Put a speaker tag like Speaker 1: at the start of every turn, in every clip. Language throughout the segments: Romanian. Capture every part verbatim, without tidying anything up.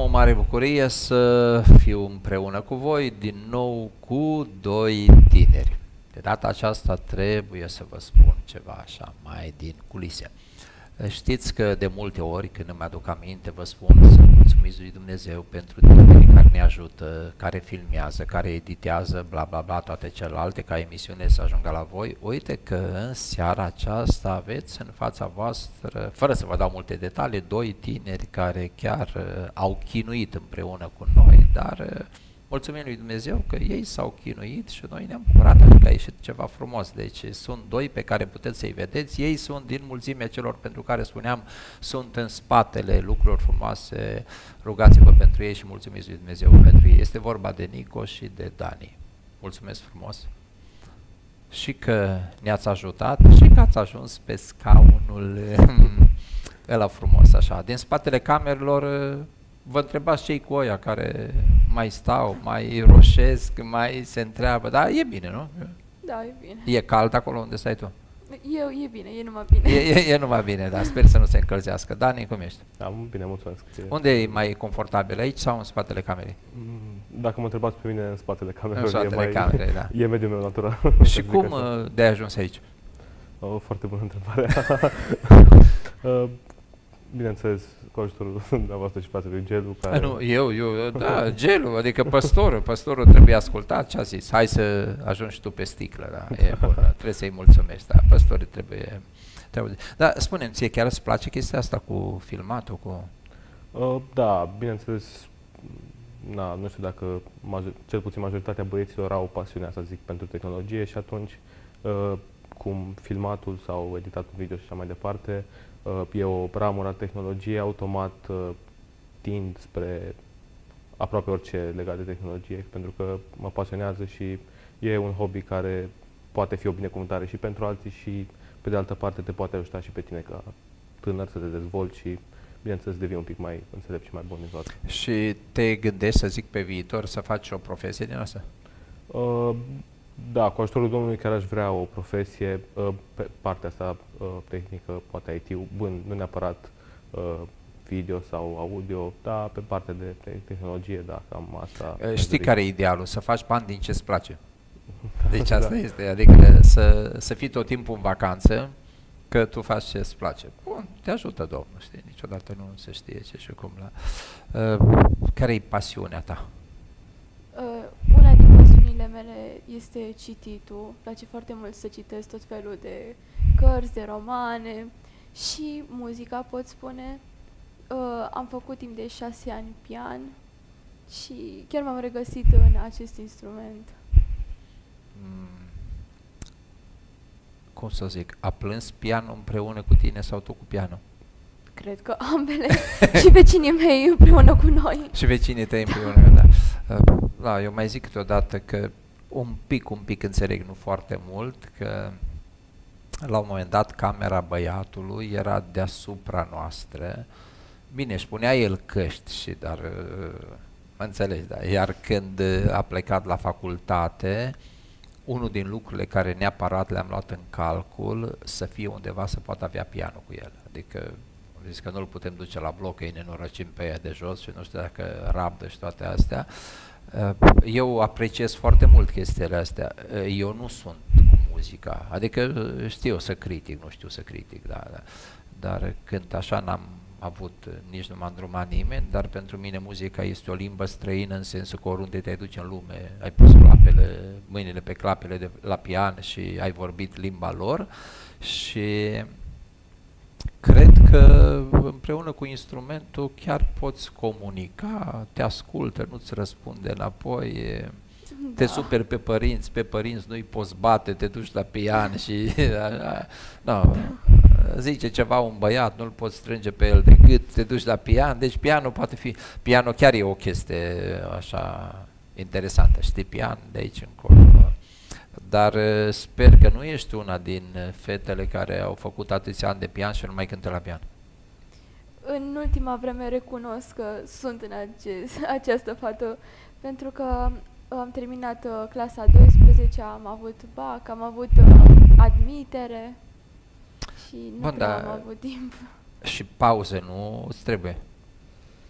Speaker 1: o mare bucurie să fiu împreună cu voi, din nou cu doi tineri. De data aceasta trebuie să vă spun ceva așa, mai din culise. Știți că de multe ori, când îmi aduc aminte, vă spun să mulțumiți lui Dumnezeu pentru tinerii care ne ajută, care filmează, care editează, bla bla bla, toate celelalte, ca emisiune să ajungă la voi. Uite că în seara aceasta aveți în fața voastră, fără să vă dau multe detalii, doi tineri care chiar uh, au chinuit împreună cu noi, dar uh, mulțumim lui Dumnezeu că ei s-au chinuit și noi ne-am bucurat, adică a ieșit ceva frumos. Deci sunt doi pe care puteți să-i vedeți, ei sunt din mulțimea celor pentru care spuneam, sunt în spatele lucrurilor frumoase, rugați-vă pentru ei și mulțumiți lui Dumnezeu pentru ei. Este vorba de Nico și de Dani. Mulțumesc frumos! Și că ne-ați ajutat și că ați ajuns pe scaunul ăla frumos așa. Din spatele camerelor vă întrebați cei cu oia care mai stau, mai roșesc, mai se întreabă, dar e bine, nu?
Speaker 2: Da, e bine.
Speaker 1: E cald acolo unde stai tu?
Speaker 2: Eu, e bine, e numai bine.
Speaker 1: E, e, e numai bine, dar sper să nu se încălzească. Dani, cum ești?
Speaker 3: Da, bine, mulțumesc.
Speaker 1: Unde e mai confortabil, aici sau în spatele camerei?
Speaker 3: Dacă mă întrebați pe mine, în spatele camerei.
Speaker 1: În spatele
Speaker 3: e mai,
Speaker 1: camerei, da.
Speaker 3: E mediul meu natural.
Speaker 1: Și cum de-ai ajuns aici?
Speaker 3: O foarte bună întrebare. Bineînțeles, cu ajutorul dumneavoastră și fratele Gelu. Care...
Speaker 1: Nu, eu, eu, da, Gelu, adică păstorul, păstorul trebuie ascultat, ce a zis? Hai să ajungi tu pe sticlă, da, e bun, trebuie să-i mulțumești, da, păstorii trebuie, trebuie. Dar spune-mi, ție chiar îți place chestia asta cu filmatul, cu...
Speaker 3: Uh, da, bineînțeles, na, nu știu dacă, major, cel puțin majoritatea băieților au pasiunea, să zic, pentru tehnologie și atunci, uh, cum filmatul sau editatul video și așa mai departe, e o ramură a tehnologiei, automat tind spre aproape orice legat de tehnologie, pentru că mă pasionează și e un hobby care poate fi o binecuvântare și pentru alții și, pe de altă parte, te poate ajuta și pe tine ca tânăr să te dezvolți și, bineînțeles, devii un pic mai înțelept și mai bun în toate.
Speaker 1: Și te gândești, să zic, pe viitor să faci o profesie din asta?
Speaker 3: Uh, Da, cu ajutorul Domnului chiar aș vrea o profesie pe partea asta tehnică, poate I T, bun, nu neapărat video sau audio, dar pe partea de tehnologie, da, cam asta.
Speaker 1: Știi care e idealul? Să faci bani din ce-ți place. Deci asta da. este, adică să, să fii tot timpul în vacanță, că tu faci ce-ți place. Bun, te ajută Domnul, știi, niciodată nu se știe ce și cum. La... Uh, care e pasiunea ta?
Speaker 2: Uh, una din pasiunile mele este cititul. Îmi place foarte mult să citesc tot felul de cărți, de romane și muzica, pot spune. Uh, am făcut timp de șase ani pian și chiar m-am regăsit în acest instrument.
Speaker 1: Mm. Cum să zic, a plâns pianul împreună cu tine sau tu cu pianul?
Speaker 2: Cred că ambele și vecinii mei împreună cu noi.
Speaker 1: Și vecinii tăi împreună, da. Da, eu mai zic câteodată că un pic, un pic înțeleg, nu foarte mult, că la un moment dat camera băiatului era deasupra noastră. Bine, își punea el căști și, dar, mă înțelegi, da, iar când a plecat la facultate, unul din lucrurile care neapărat le-am luat în calcul, să fie undeva să poată avea pianul cu el. Adică, zis că nu-l putem duce la bloc, că îi nenorăcim pe ea de jos și nu știu dacă rabdă și toate astea. Eu apreciez foarte mult chestiile astea. Eu nu sunt cu muzica, adică știu să critic, nu știu să critic, da, da. Dar când așa n-am avut, nici nu m-a îndrumat nimeni, dar pentru mine muzica este o limbă străină în sensul că oriunde te duci în lume, ai pus clapele, mâinile pe clapele de la pian și ai vorbit limba lor și cred că împreună cu instrumentul chiar poți comunica, te ascultă, nu-ți răspunde înapoi, te da. superi pe părinți, pe părinți nu-i poți bate, te duci la pian și no, zice ceva un băiat, nu-l poți strânge pe el de gât, te duci la pian, deci pianul poate fi, pianul chiar e o chestie așa interesantă, știi, pian de aici încolo. Dar sper că nu ești una din fetele care au făcut atâția ani de pian și nu mai cântă la pian.
Speaker 2: În ultima vreme recunosc că sunt în acest, această fată, pentru că am terminat uh, clasa a douăsprezecea, am avut bac, am avut uh, admitere și nu
Speaker 1: Bun,
Speaker 2: prea
Speaker 1: da,
Speaker 2: am avut timp.
Speaker 1: Și pauze nu îți trebuie?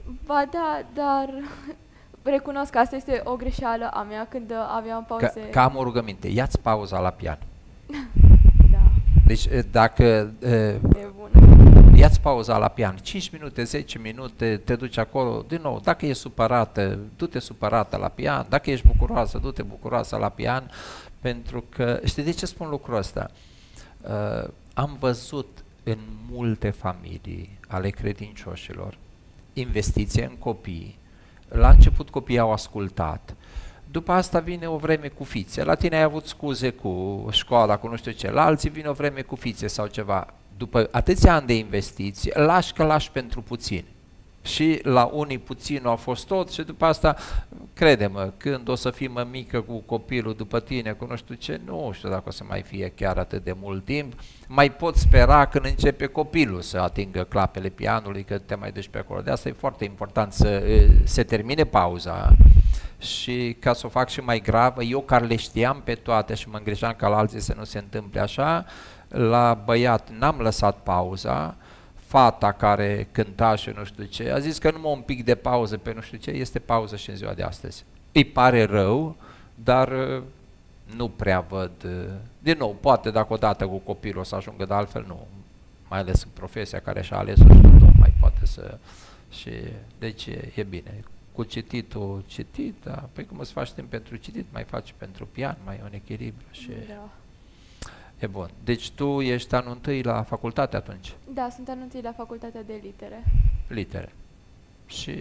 Speaker 2: Ba da, dar recunosc că asta este o greșeală a mea când aveam pauze.
Speaker 1: Că, că am o rugăminte, ia-ți pauza la pian.
Speaker 2: Da,
Speaker 1: Deci dacă uh,
Speaker 2: e bună.
Speaker 1: ia-ți pauza la pian, cinci minute, zece minute, te duci acolo, din nou, dacă ești supărată, du-te supărată la pian, dacă ești bucuroasă, du-te bucuroasă la pian, pentru că, știi de ce spun lucrul ăsta? Uh, am văzut în multe familii ale credincioșilor investiție în copii. La început copiii au ascultat, după asta vine o vreme cu fițe, la tine ai avut scuze cu școala, cu nu știu ce, la alții vine o vreme cu fițe sau ceva. După atâția ani de investiții, lași că lași pentru puțin. Și la unii puțin a fost tot și după asta, crede-mă, când o să fii mămică cu copilul după tine, cu nu știu ce, nu știu dacă o să mai fie chiar atât de mult timp, mai poți spera când începe copilul să atingă clapele pianului, că te mai duci pe acolo. De asta e foarte important să se termine pauza. Și ca să o fac și mai gravă, eu care le știam pe toate și mă îngrijeam ca la alții să nu se întâmple așa, la băiat n-am lăsat pauza, fata care cânta și nu știu ce, a zis că numai un pic de pauză pe nu știu ce, este pauză și în ziua de astăzi. Îi pare rău, dar nu prea văd, din nou, poate dacă odată cu copilul o să ajungă, dar altfel nu, mai ales în profesia care și-a ales-o și tot mai poate să, și deci e, e bine. Cu cititul, citit, da, păi cum îți faci timp pentru citit, mai faci pentru pian, mai e un echilibru și
Speaker 2: Da.
Speaker 1: e bun. Deci tu ești anul întâi la facultate atunci,
Speaker 2: Da, sunt anunțit la facultatea de litere.
Speaker 1: litere, și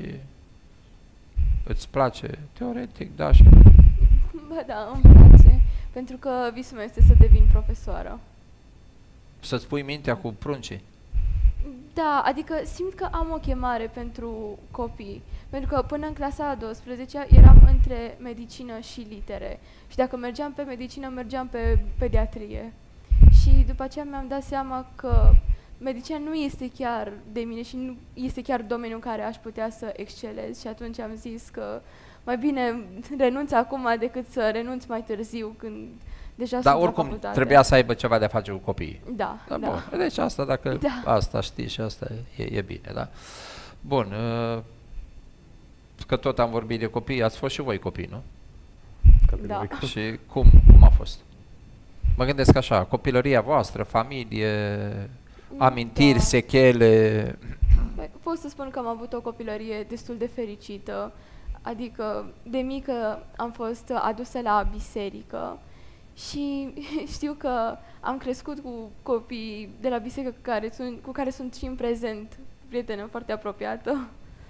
Speaker 1: îți place teoretic, da, și
Speaker 2: Ba da, îmi place, pentru că visul meu este să devin profesoară.
Speaker 1: să-ți pui mintea cu pruncii.
Speaker 2: Da, adică simt că am o chemare pentru copii, pentru că până în clasa a douăsprezecea eram între medicină și litere și dacă mergeam pe medicină, mergeam pe pediatrie. Și după aceea mi-am dat seama că medicina nu este chiar de mine și nu este chiar domeniul în care aș putea să excelez și atunci am zis că mai bine renunț acum decât să renunț mai târziu când deja
Speaker 1: Dar
Speaker 2: sunt
Speaker 1: oricum
Speaker 2: la facultate.
Speaker 1: trebuia să aibă ceva de a face cu copiii.
Speaker 2: Da,
Speaker 1: Da,
Speaker 2: da.
Speaker 1: bun. Deci asta, dacă
Speaker 2: Da.
Speaker 1: asta știi și asta e, e bine, da? Bun, uh, că tot am vorbit de copii, ați fost și voi copii, nu?
Speaker 3: Categoric.
Speaker 1: Și cum, cum a fost? Mă gândesc așa, copilăria voastră, familie, amintiri,
Speaker 2: Da.
Speaker 1: sechele.
Speaker 2: Băi, pot să spun că am avut o copilărie destul de fericită, adică de mică am fost adusă la biserică și știu că am crescut cu copii de la biserică cu care sunt, cu care sunt și în prezent prietenă foarte apropiată.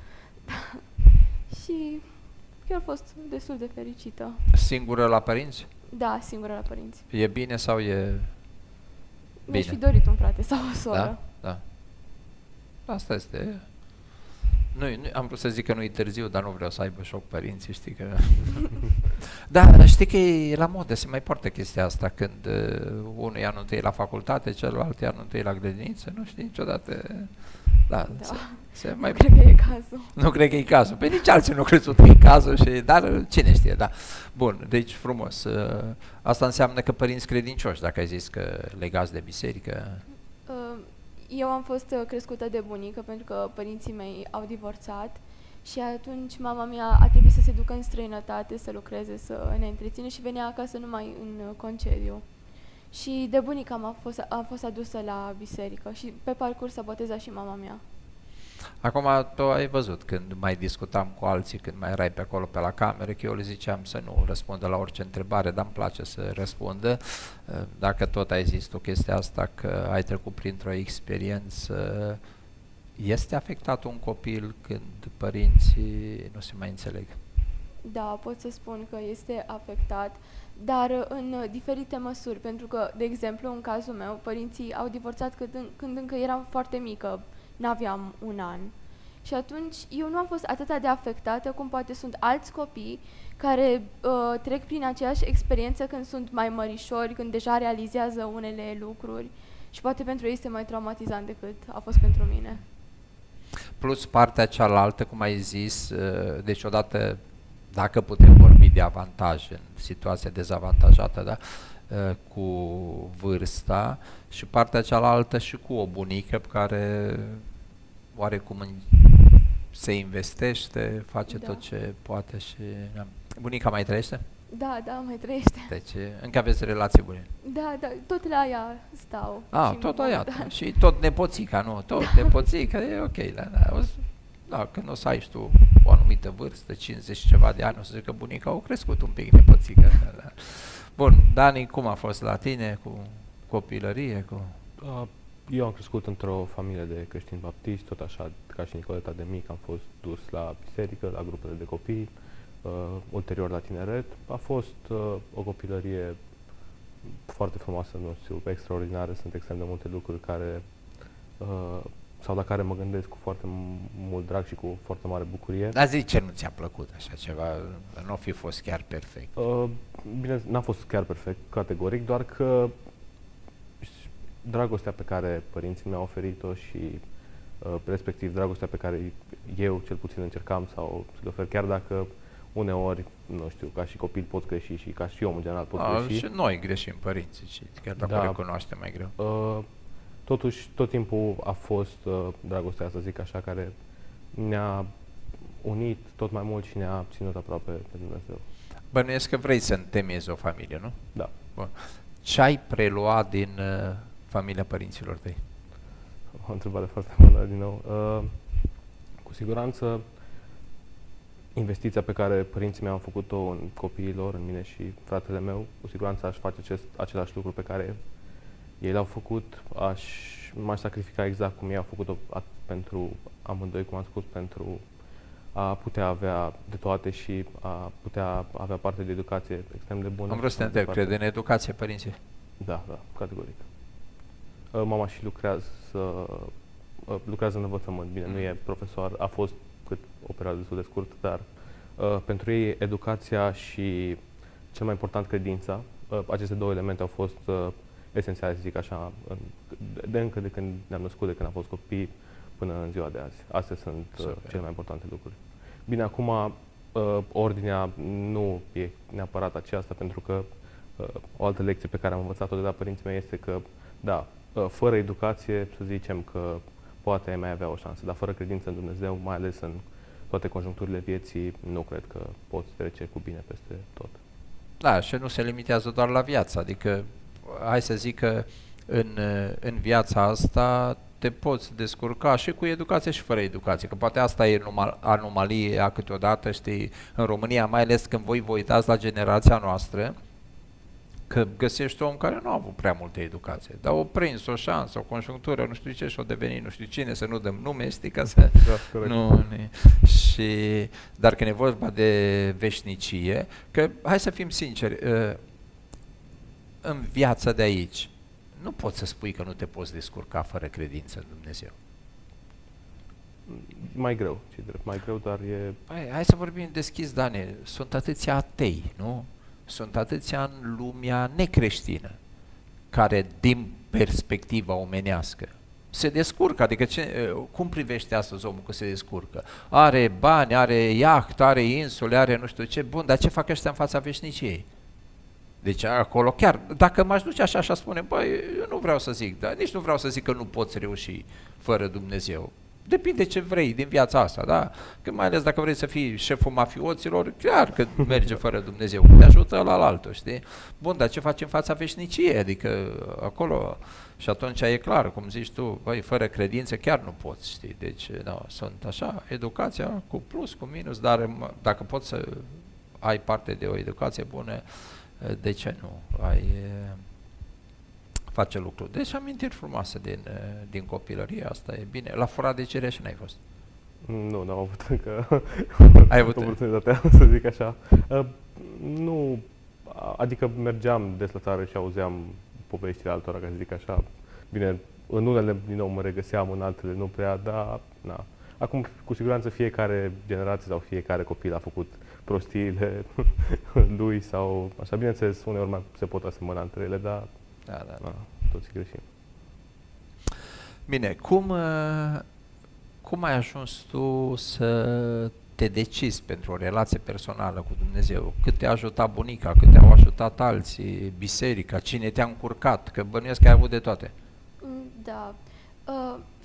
Speaker 2: Și chiar a fost destul de fericită.
Speaker 1: Singură la părinți?
Speaker 2: Da, singură la părinți.
Speaker 1: E bine sau e
Speaker 2: Mi-aș fi
Speaker 1: bine?
Speaker 2: dorit un frate sau o soră.
Speaker 1: Da? Da. Asta este. Nu, nu, am vrut să zic că nu e târziu, dar nu vreau să aibă șoc părinții, știi că... Da, știi că e la modă, se mai poartă chestia asta, când uh, unul e anul întâi la facultate, celălalt e anul întâi la grădiniță, nu știi niciodată... Da,
Speaker 2: Da.
Speaker 1: Se, se
Speaker 2: Nu
Speaker 1: mai...
Speaker 2: cred că e cazul.
Speaker 1: Nu cred că e cazul, pe nici alții nu crezut că e cazul, și, dar cine știe, da. Bun, deci frumos. Uh, asta înseamnă că părinți credincioși, dacă ai zis că legați de biserică...
Speaker 2: Uh, Eu am fost uh, crescută de bunică pentru că părinții mei au divorțat și atunci mama mea a trebuit să se ducă în străinătate să lucreze, să ne întreține și venea acasă numai în uh, concediu. Și de bunică am fost, am fost adusă la biserică și pe parcurs a botezat și mama mea.
Speaker 1: Acum tu ai văzut când mai discutam cu alții, când mai erai pe acolo pe la cameră, că eu le ziceam să nu răspundă la orice întrebare, dar îmi place să răspundă. Dacă tot ai zis tu chestia asta, că ai trecut printr-o experiență, este afectat un copil când părinții nu se mai înțeleg?
Speaker 2: Da, pot să spun că este afectat, dar uh, în uh, diferite măsuri, pentru că, de exemplu, în cazul meu, părinții au divorțat când, în- când încă eram foarte mică, n-aveam un an. Și atunci eu nu am fost atât de afectată cum poate sunt alți copii care uh, trec prin aceeași experiență când sunt mai mărișori, când deja realizează unele lucruri și poate pentru ei este mai traumatizant decât a fost pentru mine.
Speaker 1: Plus partea cealaltă, cum ai zis, uh, deci odată, dacă putem vorbi de avantaje în situația dezavantajată, da? Uh, cu vârsta, și partea cealaltă și cu o bunică pe care oarecum în, se investește, face
Speaker 2: Da.
Speaker 1: tot ce poate și... Da. Bunica mai trăiește?
Speaker 2: Da, da, mai trăiește.
Speaker 1: Deci încă aveți relații bune.
Speaker 2: Da, da, tot la ea stau.
Speaker 1: Ah,
Speaker 2: și
Speaker 1: tot
Speaker 2: mă-
Speaker 1: aia.
Speaker 2: da.
Speaker 1: Și tot nepoțica, nu? Tot nepoțica, e ok. Da, da. O să, da, când o să ai și tu o anumită vârstă, cincizeci și ceva de ani, o să zic că bunica au crescut un pic nepoțica. Da, da. Bun, Dani, cum a fost la tine cu copilărie? Cu...
Speaker 3: Uh, Eu am crescut într-o familie de creștini baptiști, tot așa ca și Nicoleta de mic am fost dus la biserică, la grupele de copii, uh, ulterior la tineret. A fost uh, o copilărie foarte frumoasă, nu știu, extraordinară, sunt extrem de multe lucruri care, uh, sau la care mă gândesc cu foarte m- mult drag și cu foarte mare bucurie.
Speaker 1: Dar zi ce nu ți-a plăcut așa ceva, nu fi fost chiar perfect.
Speaker 3: Uh, bine, n-a fost chiar perfect, categoric, doar că dragostea pe care părinții mi-au oferit-o și uh, respectiv dragostea pe care eu cel puțin încercam sau să le ofer, chiar dacă uneori, nu știu, ca și copil poți greși și ca și om în general poți
Speaker 1: A,
Speaker 3: greși.
Speaker 1: și noi greșim părinții, și chiar dacă
Speaker 3: Da.
Speaker 1: recunoaștem mai greu.
Speaker 3: Uh, totuși, tot timpul a fost uh, dragostea, să zic așa, care ne-a unit tot mai mult și ne-a ținut aproape de Dumnezeu.
Speaker 1: Bănuiesc că vrei să întemeiezi o familie, nu?
Speaker 3: Da.
Speaker 1: Ce ai preluat din uh, familia părinților tăi?
Speaker 3: O întrebare foarte bună din nou. Uh, cu siguranță, investiția pe care părinții mei au făcut-o în copiilor, în mine și fratele meu, cu siguranță aș face acest, același lucru pe care ei l-au făcut. Aș, m-aș sacrifica exact cum ei au făcut-o at- pentru amândoi, cum am spus, pentru a putea avea de toate și a putea avea parte de educație extrem de bună.
Speaker 1: Am vrut să te
Speaker 3: și mai
Speaker 1: întreb,
Speaker 3: departe.
Speaker 1: crede în educație părinții?
Speaker 3: Da, da, categoric. Uh, Mama și lucrează, uh, lucrează în învățământ. Bine, nu e profesor, a fost cât o perioadă destul de scurtă, dar uh, pentru ei educația și cel mai important credința, uh, aceste două elemente au fost uh, esențiale, să zic așa, în, de, de încă de când ne-am născut, de când am fost copii, până în ziua de azi. Astea sunt uh,
Speaker 1: Super.
Speaker 3: cele mai importante lucruri. Bine, acum uh, ordinea nu e neapărat aceasta, pentru că uh, o altă lecție pe care am învățat-o de la părinții mei este că, da, uh, fără educație, să zicem că poate ai mai avea o șansă, dar fără credință în Dumnezeu, mai ales în toate conjuncturile vieții, nu cred că poți trece cu bine peste tot.
Speaker 1: Da, și nu se limitează doar la viață, adică hai să zic că în, în viața asta te poți descurca și cu educație și fără educație, că poate asta e anomalia câteodată, știi, în România, mai ales când voi vă uitați la generația noastră, că găsești om care nu a avut prea multă educație, dar o prins, o șansă, o conjunctură, nu știu ce, și o deveni, nu știu cine, să nu dăm nume, știi, ca să...
Speaker 3: Da, corect.
Speaker 1: Nu, ne. Și, dar când e vorba de veșnicie, că hai să fim sinceri, în viața de aici, nu poți să spui că nu te poți descurca fără credință în Dumnezeu.
Speaker 3: Mai greu, ce drept, mai greu, dar e...
Speaker 1: Hai, hai să vorbim deschis, Dane, sunt atâția atei, nu? Sunt atâția în lumea necreștină, care din perspectiva omenească se descurcă, adică ce, cum privește astăzi omul că se descurcă? Are bani, are iaht, are insule, are nu știu ce, bun, dar ce fac ăștia în fața veșniciei? Deci acolo chiar, dacă m-aș duce așa și aș spune, băi, eu nu vreau să zic, dar nici nu vreau să zic că nu poți reuși fără Dumnezeu. Depinde ce vrei din viața asta, da? Că mai ales dacă vrei să fii șeful mafioților, clar că merge fără Dumnezeu, te ajută la altul, știi? Bun, dar ce faci în fața veșniciei? Adică acolo, și atunci e clar, cum zici tu, băi, fără credință chiar nu poți, știi? Deci, da, sunt așa, educația cu plus, cu minus, dar dacă poți să ai parte de o educație bună, de ce nu? Ai face lucruri. Deci amintiri frumoase din, din copilărie, asta e bine. La Forat de Cireș n-ai fost?
Speaker 3: Nu, n-am avut încă
Speaker 1: Ai avut
Speaker 3: oportunitatea, să zic așa. Uh, nu, adică mergeam des la țară și auzeam poveștile altora, ca să zic așa. Bine, în unele din nou mă regăseam, în altele nu prea, dar na. Acum, cu siguranță, fiecare generație sau fiecare copil a făcut prostiile lui sau așa. Bineînțeles, uneori mai se pot asemăna între ele, dar
Speaker 1: da, da.
Speaker 3: na, toți greșim.
Speaker 1: Bine, cum, cum ai ajuns tu să te decizi pentru o relație personală cu Dumnezeu? Cât te-a ajutat bunica, cât te-au ajutat alții, biserica, cine te-a încurcat? Că bănuiesc că ai avut de toate.
Speaker 2: Da. Uh,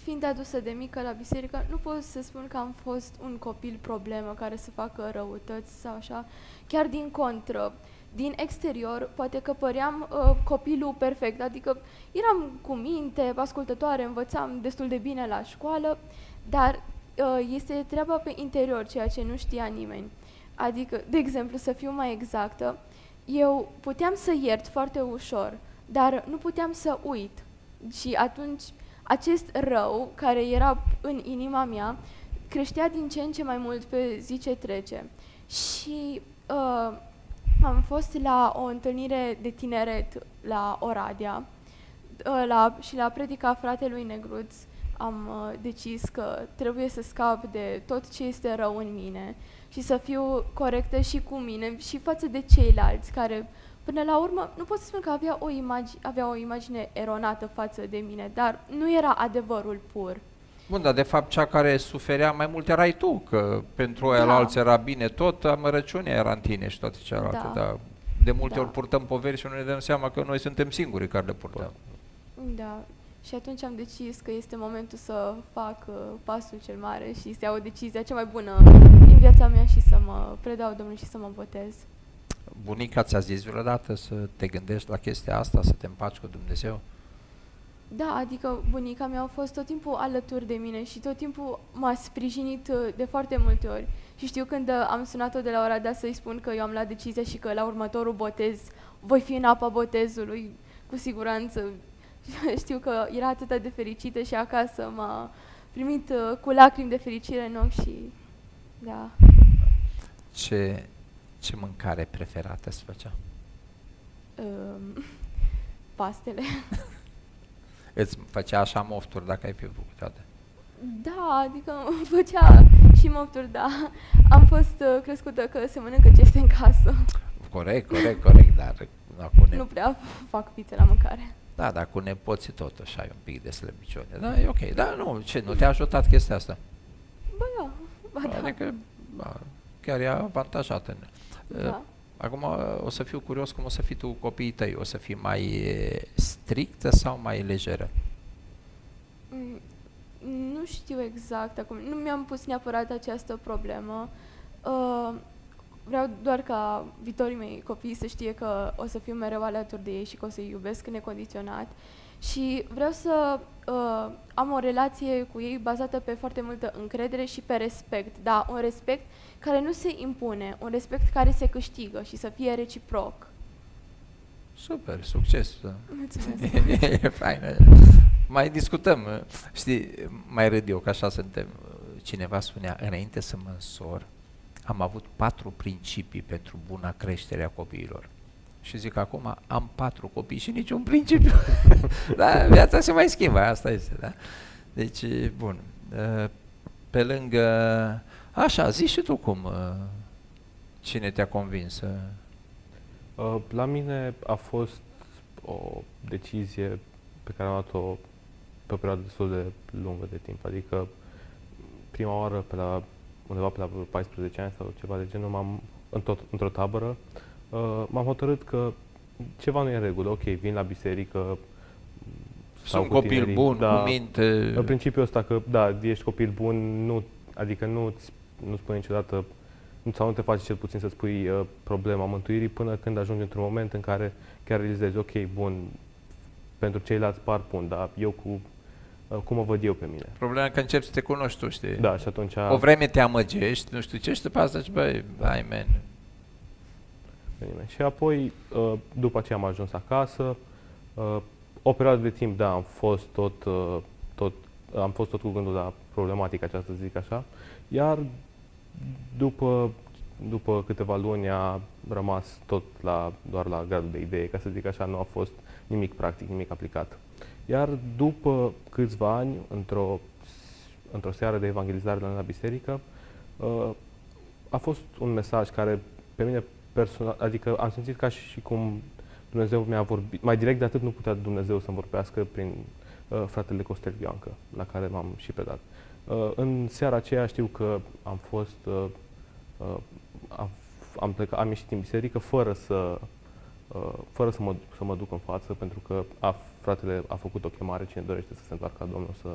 Speaker 2: fiind adusă de mică la biserică, nu pot să spun că am fost un copil problemă care să facă răutăți sau așa. Chiar din contră, din exterior, poate că păream uh, copilul perfect, adică eram cu minte, ascultătoare, învățam destul de bine la școală, dar uh, este treaba pe interior, ceea ce nu știa nimeni. Adică, de exemplu, să fiu mai exactă, eu puteam să iert foarte ușor, dar nu puteam să uit. Și atunci acest rău care era în inima mea creștea din ce în ce mai mult pe zi ce trece. Și uh, am fost la o întâlnire de tineret la Oradea uh, la, și la predica fratelui Negruț am uh, decis că trebuie să scap de tot ce este rău în mine și să fiu corectă și cu mine și față de ceilalți care, până la urmă, nu pot să spun că avea o, imagi- avea o imagine eronată față de mine, dar nu era adevărul pur.
Speaker 1: Bun, dar de fapt cea care suferea mai mult erai tu, că pentru ăia
Speaker 2: Da.
Speaker 1: la alții era bine tot, amărăciunea era în tine și toate celelalte.
Speaker 2: Da.
Speaker 1: Dar de multe
Speaker 2: Da.
Speaker 1: ori purtăm poveri și nu ne dăm seama că noi suntem singurii care le purtăm.
Speaker 2: Da. Și atunci am decis că este momentul să fac uh, pasul cel mare și să iau decizia cea mai bună din viața mea și să mă predau Domnului și să mă botez.
Speaker 1: Bunica ți-a zis vreodată să te gândești la chestia asta, să te împaci cu Dumnezeu?
Speaker 2: Da, adică bunica mea a fost tot timpul alături de mine și tot timpul m-a sprijinit uh, de foarte multe ori. Și știu când uh, am sunat-o de la Oradea să-i spun că eu am luat decizia și că la următorul botez voi fi în apa botezului, cu siguranță. Știu că era atât de fericită și acasă m-a primit uh, cu lacrimi de fericire în ochi și da.
Speaker 1: Ce, ce mâncare preferată îți făcea?
Speaker 2: Um, pastele.
Speaker 1: Îți făcea așa mofturi dacă ai fi făcut toate?
Speaker 2: Da, adică îmi făcea și mofturi, da. Am fost uh, crescută că se mănâncă ce este în casă.
Speaker 1: Corect, corect, corect, dar acum ne...
Speaker 2: Nu prea fac pizze la mâncare.
Speaker 1: Da, dar cu nepoții totuși ai un pic de slăbiciune. Da, e ok. Da, nu, ce, nu te-a ajutat chestia asta?
Speaker 2: Bă, da. Ba, da.
Speaker 1: Adică, ba, chiar e avantajată.
Speaker 2: Da.
Speaker 1: Acum o să fiu curios cum o să fii tu cu copiii tăi. O să fii mai strictă sau mai lejeră?
Speaker 2: Mm, Nu știu exact acum. Nu mi-am pus neapărat această problemă. Uh, vreau doar ca viitorii mei copii să știe că o să fiu mereu alături de ei și că o să-i iubesc necondiționat. Și vreau să uh, am o relație cu ei bazată pe foarte multă încredere și pe respect. Da, un respect care nu se impune, un respect care se câștigă și să fie reciproc.
Speaker 1: Super, succes!
Speaker 2: Mulțumesc!
Speaker 1: E fain. Mai discutăm, știi, mai râd eu că așa suntem. Cineva spunea, înainte să mă însor, am avut patru principii pentru buna creștere a copiilor. Și zic, acum am patru copii și niciun principiu. Da, viața se mai schimbă, asta este, da? Deci, bun. Pe lângă... Așa, zici și tu cum, cine te-a convins?
Speaker 3: La mine a fost o decizie pe care am luat-o pe o perioadă destul de lungă de timp. Adică prima oară, pe la, undeva pe la paisprezece ani sau ceva de genul, m-am, în tot, într-o tabără, uh, m-am hotărât că ceva nu e în regulă. Ok, vin la biserică,
Speaker 1: sunt copil tinerii, bun,
Speaker 3: da,
Speaker 1: cu minte.
Speaker 3: În principiul ăsta că, da, ești copil bun, nu, adică nu nu spune niciodată, sau nu te face cel puțin să spui uh, problema mântuirii până când ajungi într-un moment în care chiar realizezi, ok, bun, pentru ceilalți par bun, dar eu cu uh, cum mă văd eu pe mine.
Speaker 1: Problema e că începi să te cunoști tu, știi?
Speaker 3: Da, și atunci...
Speaker 1: O vreme te amăgești, nu știu ce, și după asta zici, băi, hai, man.
Speaker 3: Și apoi, uh, după aceea am ajuns acasă, uh, o perioadă de timp, da, am fost tot, uh, tot, am fost tot cu gândul la problematica aceasta, să zic așa, iar după, după câteva luni a rămas tot la, doar la gradul de idee, ca să zic așa, nu a fost nimic practic, nimic aplicat. Iar după câțiva ani, într-o, într-o seară de evangelizare la biserică, a fost un mesaj care pe mine personal, adică am simțit ca și cum Dumnezeu mi-a vorbit, mai direct de atât nu putea Dumnezeu să-mi vorbească prin uh, fratele Costel Bioancă, la care m-am și predat. Uh, în seara aceea știu că am fost, uh, uh, am, am plecat, am ieșit din biserică fără să, uh, fără să mă, să mă duc în față, pentru că a, fratele a făcut o chemare, cine dorește să se întoarcă la Domnul să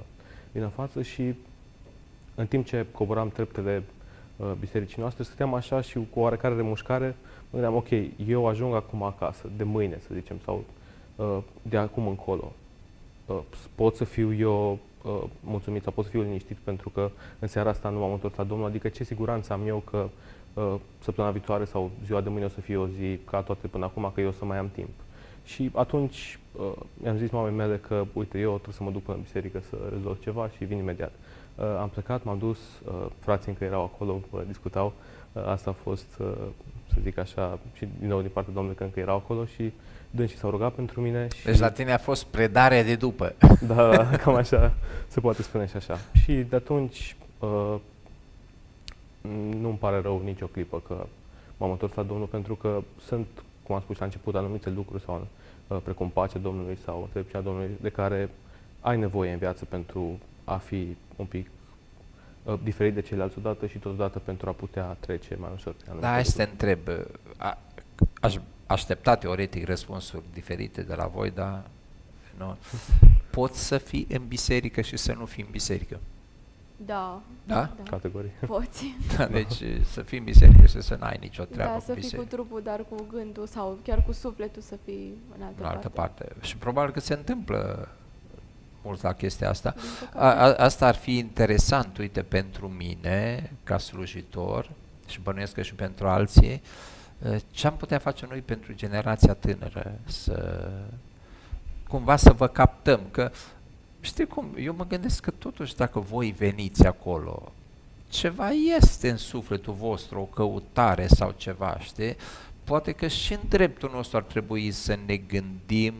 Speaker 3: vin în față și în timp ce coboram treptele uh, bisericii noastre, stăteam așa și cu oarecare remușcare, mă gândeam, ok, eu ajung acum acasă, de mâine, să zicem, sau uh, de acum încolo. Uh, pot să fiu eu uh, mulțumit sau pot să fiu liniștit pentru că în seara asta nu m-am întors la Domnul, adică ce siguranță am eu că uh, săptămâna viitoare sau ziua de mâine o să fie o zi ca toate până acum, că eu o să mai am timp. Și atunci uh, mi-am zis mamei mele că, uite, eu trebuie să mă duc până în biserică să rezolv ceva și vin imediat. Uh, am plecat, m-am dus, uh, frații încă erau acolo, uh, discutau. Uh, asta a fost, uh, să zic așa, și din nou din partea Domnului că încă erau acolo și dânsii s-au rugat pentru mine. Și
Speaker 1: deci la tine a fost predarea de după.
Speaker 3: da, cam așa se poate spune și așa. Și de atunci uh, nu-mi pare rău nicio clipă că m-am întors la Domnul, pentru că sunt, cum am spus la început, anumite lucruri sau uh, precum pacea Domnului sau înțelepciunea Domnului de care ai nevoie în viață pentru a fi un pic uh, diferit de ceilalți odată și totodată pentru a putea trece mai ușor.
Speaker 1: Da, hai să te întreb. A, aș aștepta teoretic răspunsuri diferite de la voi, dar nu. Poți să fii în biserică și să nu fii în biserică?
Speaker 2: Da.
Speaker 1: Da?
Speaker 2: Da.
Speaker 3: Categorii.
Speaker 2: Poți.
Speaker 1: Da, deci să fii în biserică și să n-ai nicio treabă
Speaker 2: Da,
Speaker 1: cu
Speaker 2: să fii
Speaker 1: biserică.
Speaker 2: cu trupul, dar cu gândul sau chiar cu sufletul să fii în altă,
Speaker 1: În altă
Speaker 2: parte.
Speaker 1: parte. Și probabil că se întâmplă mult la chestia asta.
Speaker 2: Din păcate.
Speaker 1: A, a, asta ar fi interesant, uite, pentru mine, ca slujitor, și bănuiesc că și pentru alții, ce am putea face noi pentru generația tânără, să cumva să vă captăm, că știi cum, eu mă gândesc că totuși dacă voi veniți acolo, ceva este în sufletul vostru, o căutare sau ceva, știi? Poate că și în dreptul nostru ar trebui să ne gândim,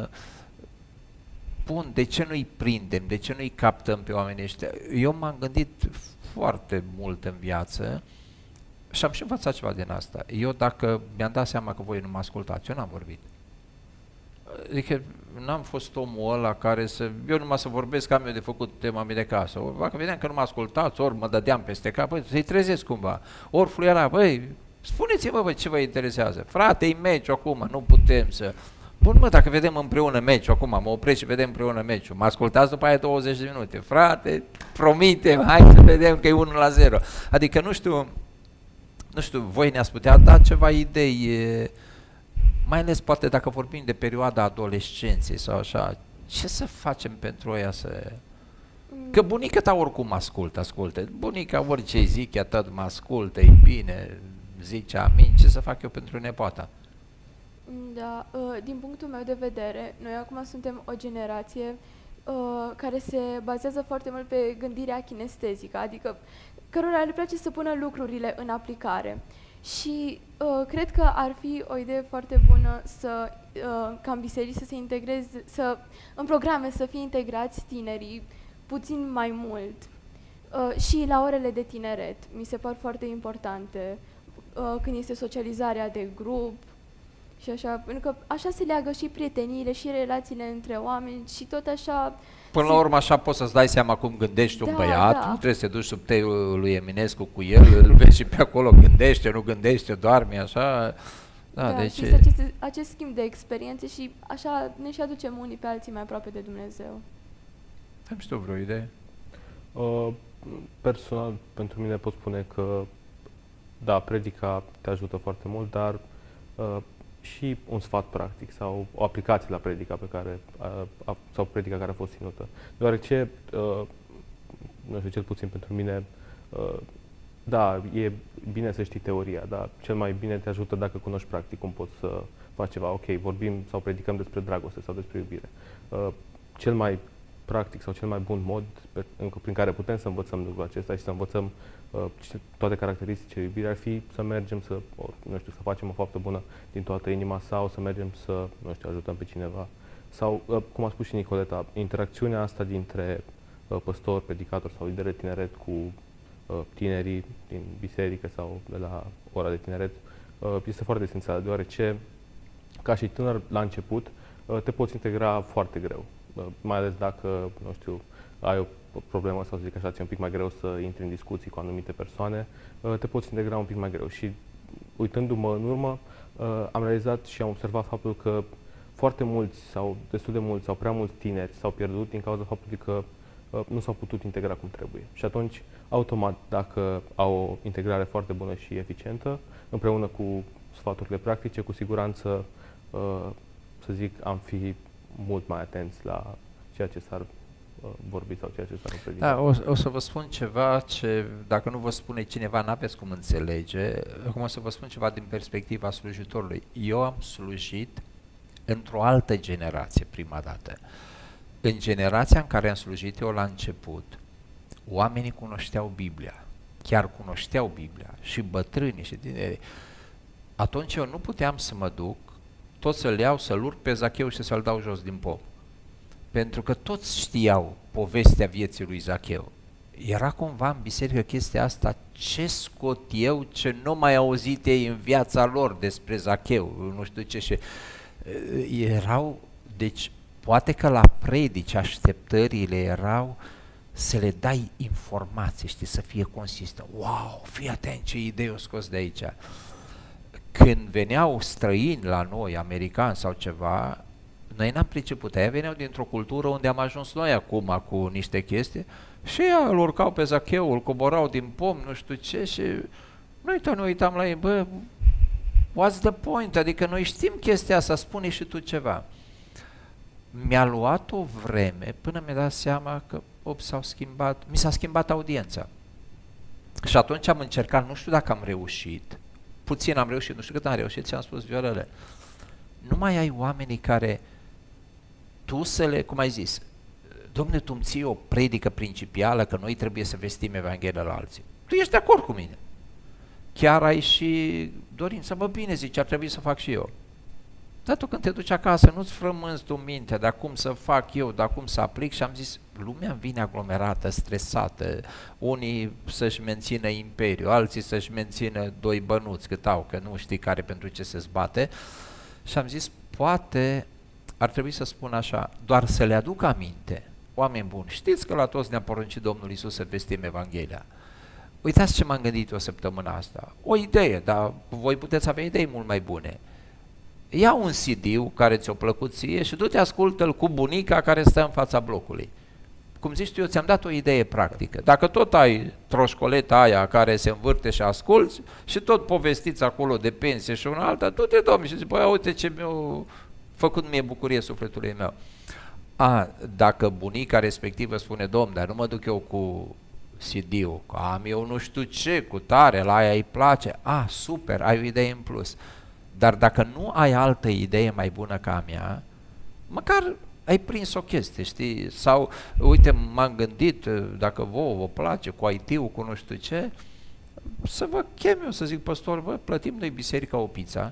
Speaker 1: bun, de ce nu-i prindem, de ce nu-i captăm pe oamenii ăștia? Eu m-am gândit foarte mult în viață și am și învățat ceva din asta. Eu dacă mi-am dat seama că voi nu mă ascultați, eu n-am vorbit. Adică n-am fost omul ăla care să, eu numai să vorbesc, am eu de făcut tema mea de casă. Dacă vedeam că nu mă ascultați, ori mă dădeam peste cap, băi, să-i trezesc cumva. Ori fluiera, băi, spuneți-mă, băi, ce vă interesează? Frate, e meciul acum, nu putem să... Bun, mă, dacă vedem împreună meciul acum, mă opresc și vedem împreună meciul. Mă ascultați după aia douăzeci de minute. Frate, promite, hai să vedem că e unu la zero. Adică, nu știu, nu știu, voi ne-ați putea da ceva idei, mai ales poate dacă vorbim de perioada adolescenței sau așa, ce să facem pentru ea să... Că bunica ta oricum ascultă, ascultă. Bunica orice zic, ea tot mă ascultă, e bine, zice amin, ce să fac eu pentru nepoata?
Speaker 2: Da, din punctul meu de vedere, noi acum suntem o generație care se bazează foarte mult pe gândirea kinestezică, adică cărora le place să pună lucrurile în aplicare. Și uh, cred că ar fi o idee foarte bună să, uh, ca în biserici să se integreze, să, în programe să fie integrați tinerii puțin mai mult. Uh, și la orele de tineret, mi se par foarte importante, uh, când este socializarea de grup și așa, pentru că așa se leagă și prieteniile și relațiile între oameni și tot așa...
Speaker 1: Până la urmă așa poți să-ți dai seama cum gândești
Speaker 2: da,
Speaker 1: un băiat,
Speaker 2: da.
Speaker 1: nu trebuie să te duci sub teiul lui Eminescu cu el, îl vezi și pe acolo, gândește, nu gândește, doarme, așa. Da,
Speaker 2: Da,
Speaker 1: deci...
Speaker 2: și acest, acest schimb de experiențe și așa ne și aducem unii pe alții mai aproape de Dumnezeu.
Speaker 1: Am și tu vreo idee?
Speaker 3: Uh, personal, pentru mine pot spune că, da, predica te ajută foarte mult, dar uh, și un sfat practic sau o aplicație la predica pe care, uh, sau predica care a fost ținută. Deoarece, uh, nu știu, cel puțin pentru mine, uh, da, e bine să știi teoria, dar cel mai bine te ajută dacă cunoști practic cum poți să faci ceva. Ok, vorbim sau predicăm despre dragoste sau despre iubire. Uh, cel mai practic sau cel mai bun mod pe, în, prin care putem să învățăm lucrul acesta și să învățăm uh, toate caracteristicile iubirii ar fi să mergem să, or, nu știu, să facem o faptă bună din toată inima sau să mergem să, nu știu, ajutăm pe cineva. Sau, uh, cum a spus și Nicoleta, interacțiunea asta dintre uh, păstor, predicator sau lider de tineret cu uh, tinerii din biserică sau de la ora de tineret uh, este foarte esențială, deoarece ca și tânăr la început uh, te poți integra foarte greu. Mai ales dacă, nu știu, ai o problemă sau să zic așa, ți-e un pic mai greu să intri în discuții cu anumite persoane, te poți integra un pic mai greu. Și uitându-mă în urmă, am realizat și am observat faptul că foarte mulți sau destul de mulți sau prea mulți tineri s-au pierdut din cauza faptului că uh, nu s-au putut integra cum trebuie. Și atunci, automat, dacă au o integrare foarte bună și eficientă, împreună cu sfaturile practice, cu siguranță, uh, să zic, am fi mult mai atenți la ceea ce s-ar uh, vorbi sau ceea ce s-ar predica.
Speaker 1: Da, o, o să vă spun ceva ce, dacă nu vă spune cineva, n-aveți cum înțelege. Acum o să vă spun ceva din perspectiva slujitorului. Eu am slujit într-o altă generație prima dată. În generația în care am slujit eu la început, oamenii cunoșteau Biblia, chiar cunoșteau Biblia, și bătrânii și tinerii. Atunci eu nu puteam să mă duc, tot să-l iau, să-l urc pe Zacheu și să-l dau jos din pom. Pentru că toți știau povestea vieții lui Zacheu. Era cumva în biserică chestia asta, ce scot eu, ce nu mai auzit ei în viața lor despre Zacheu, nu știu ce, și erau, deci poate că la predici așteptările erau să le dai informații, știi, să fie consistent. Wow, fii atent ce idei o scos de aici. Când veneau străini la noi, americani sau ceva, noi n-am priceput, aia veneau dintr-o cultură unde am ajuns noi acum cu niște chestii și ea îl urcau pe Zacheu, îl coborau din pom, nu știu ce, și noi tot ne uitam la ei, bă, what's the point? Adică noi știm chestia asta, spune și tu ceva. Mi-a luat o vreme până mi-a dat seama că, op, s-au schimbat, mi s-a schimbat audiența. Și atunci am încercat, nu știu dacă am reușit, puțin am reușit, nu știu cât am reușit, ți-am spus, Viorele, nu mai ai oamenii care tu să le, cum ai zis, Dom'le, tu îmi ții o predică principială că noi trebuie să vestim Evanghelia la alții. Tu ești de acord cu mine. Chiar ai și dorință, bă, bine, zici, ar trebui să fac și eu. Dar tu când te duci acasă, nu-ți frămânzi tu mintea, dar cum să fac eu, dar cum să aplic, și am zis, lumea vine aglomerată, stresată, unii să-și mențină imperiu, alții să-și mențină doi bănuți cât au, că nu știi care pentru ce se zbate, și am zis, poate ar trebui să spun așa, doar să le aduc aminte, oameni buni, știți că la toți ne-a poruncit Domnul Iisus să vestim Evanghelia. Uitați ce m-am gândit eu săptămâna asta, o idee, dar voi puteți avea idei mult mai bune. Ia un C D care ți-a plăcut ție și du-te ascultă-l cu bunica care stă în fața blocului. Cum zici tu, eu ți-am dat o idee practică. Dacă tot ai troșcoleta aia care se învârte și asculți și tot povestiți acolo de pensie și una alta, du-te, domnule, și zici, băi, uite ce mi-a făcut mie bucurie sufletului meu. A, dacă bunica respectivă spune, domn, dar nu mă duc eu cu C D-ul, că am eu nu știu ce, cu tare, la aia îi place, a, super, ai o idee în plus. Dar dacă nu ai altă idee mai bună ca a mea, măcar ai prins o chestie, știi? Sau, uite, m-am gândit, dacă vouă vă place, cu I T-ul, cu nu știu ce, să vă chem eu să zic, păstor, vă plătim noi biserica o pizza,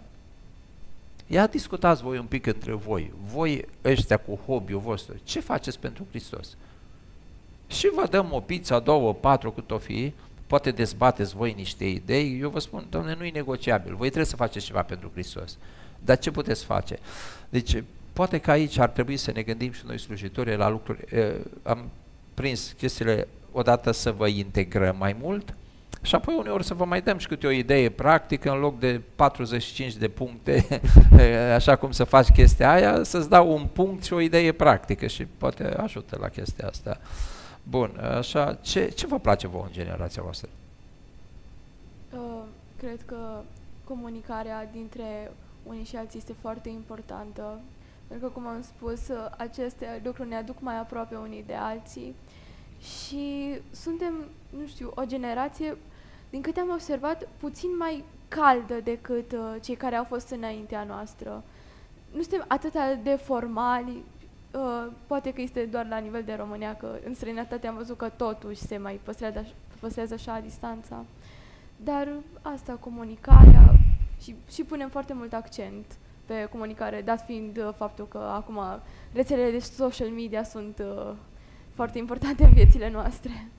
Speaker 1: ia discutați voi un pic între voi, voi ăștia cu hobby-ul vostru, ce faceți pentru Hristos? Și vă dăm o pizza, două, patru, cât o fi, poate dezbateți voi niște idei, eu vă spun, dom'le, nu e negociabil, voi trebuie să faceți ceva pentru Hristos. Dar ce puteți face? Deci, poate că aici ar trebui să ne gândim și noi slujitorii la lucruri. Am prins chestiile odată să vă integrăm mai mult și apoi uneori să vă mai dăm și câte o idee practică în loc de patruzeci și cinci de puncte, așa cum să faci chestia aia, să-ți dau un punct și o idee practică și poate ajută la chestia asta. Bun, așa, ce, ce vă place vouă în generația voastră?
Speaker 2: Uh, cred că comunicarea dintre unii și alții este foarte importantă, pentru că, cum am spus, aceste lucruri ne aduc mai aproape unii de alții și suntem, nu știu, o generație, din câte am observat, puțin mai caldă decât uh, cei care au fost înaintea noastră. Nu suntem atât de formali. Uh, poate că este doar la nivel de România, că în străinătate am văzut că totuși se mai păstrează, păstrează așa distanța. Dar asta, comunicarea, și, și punem foarte mult accent pe comunicare, dat fiind uh, faptul că acum rețelele de social media sunt uh, foarte importante în viețile noastre.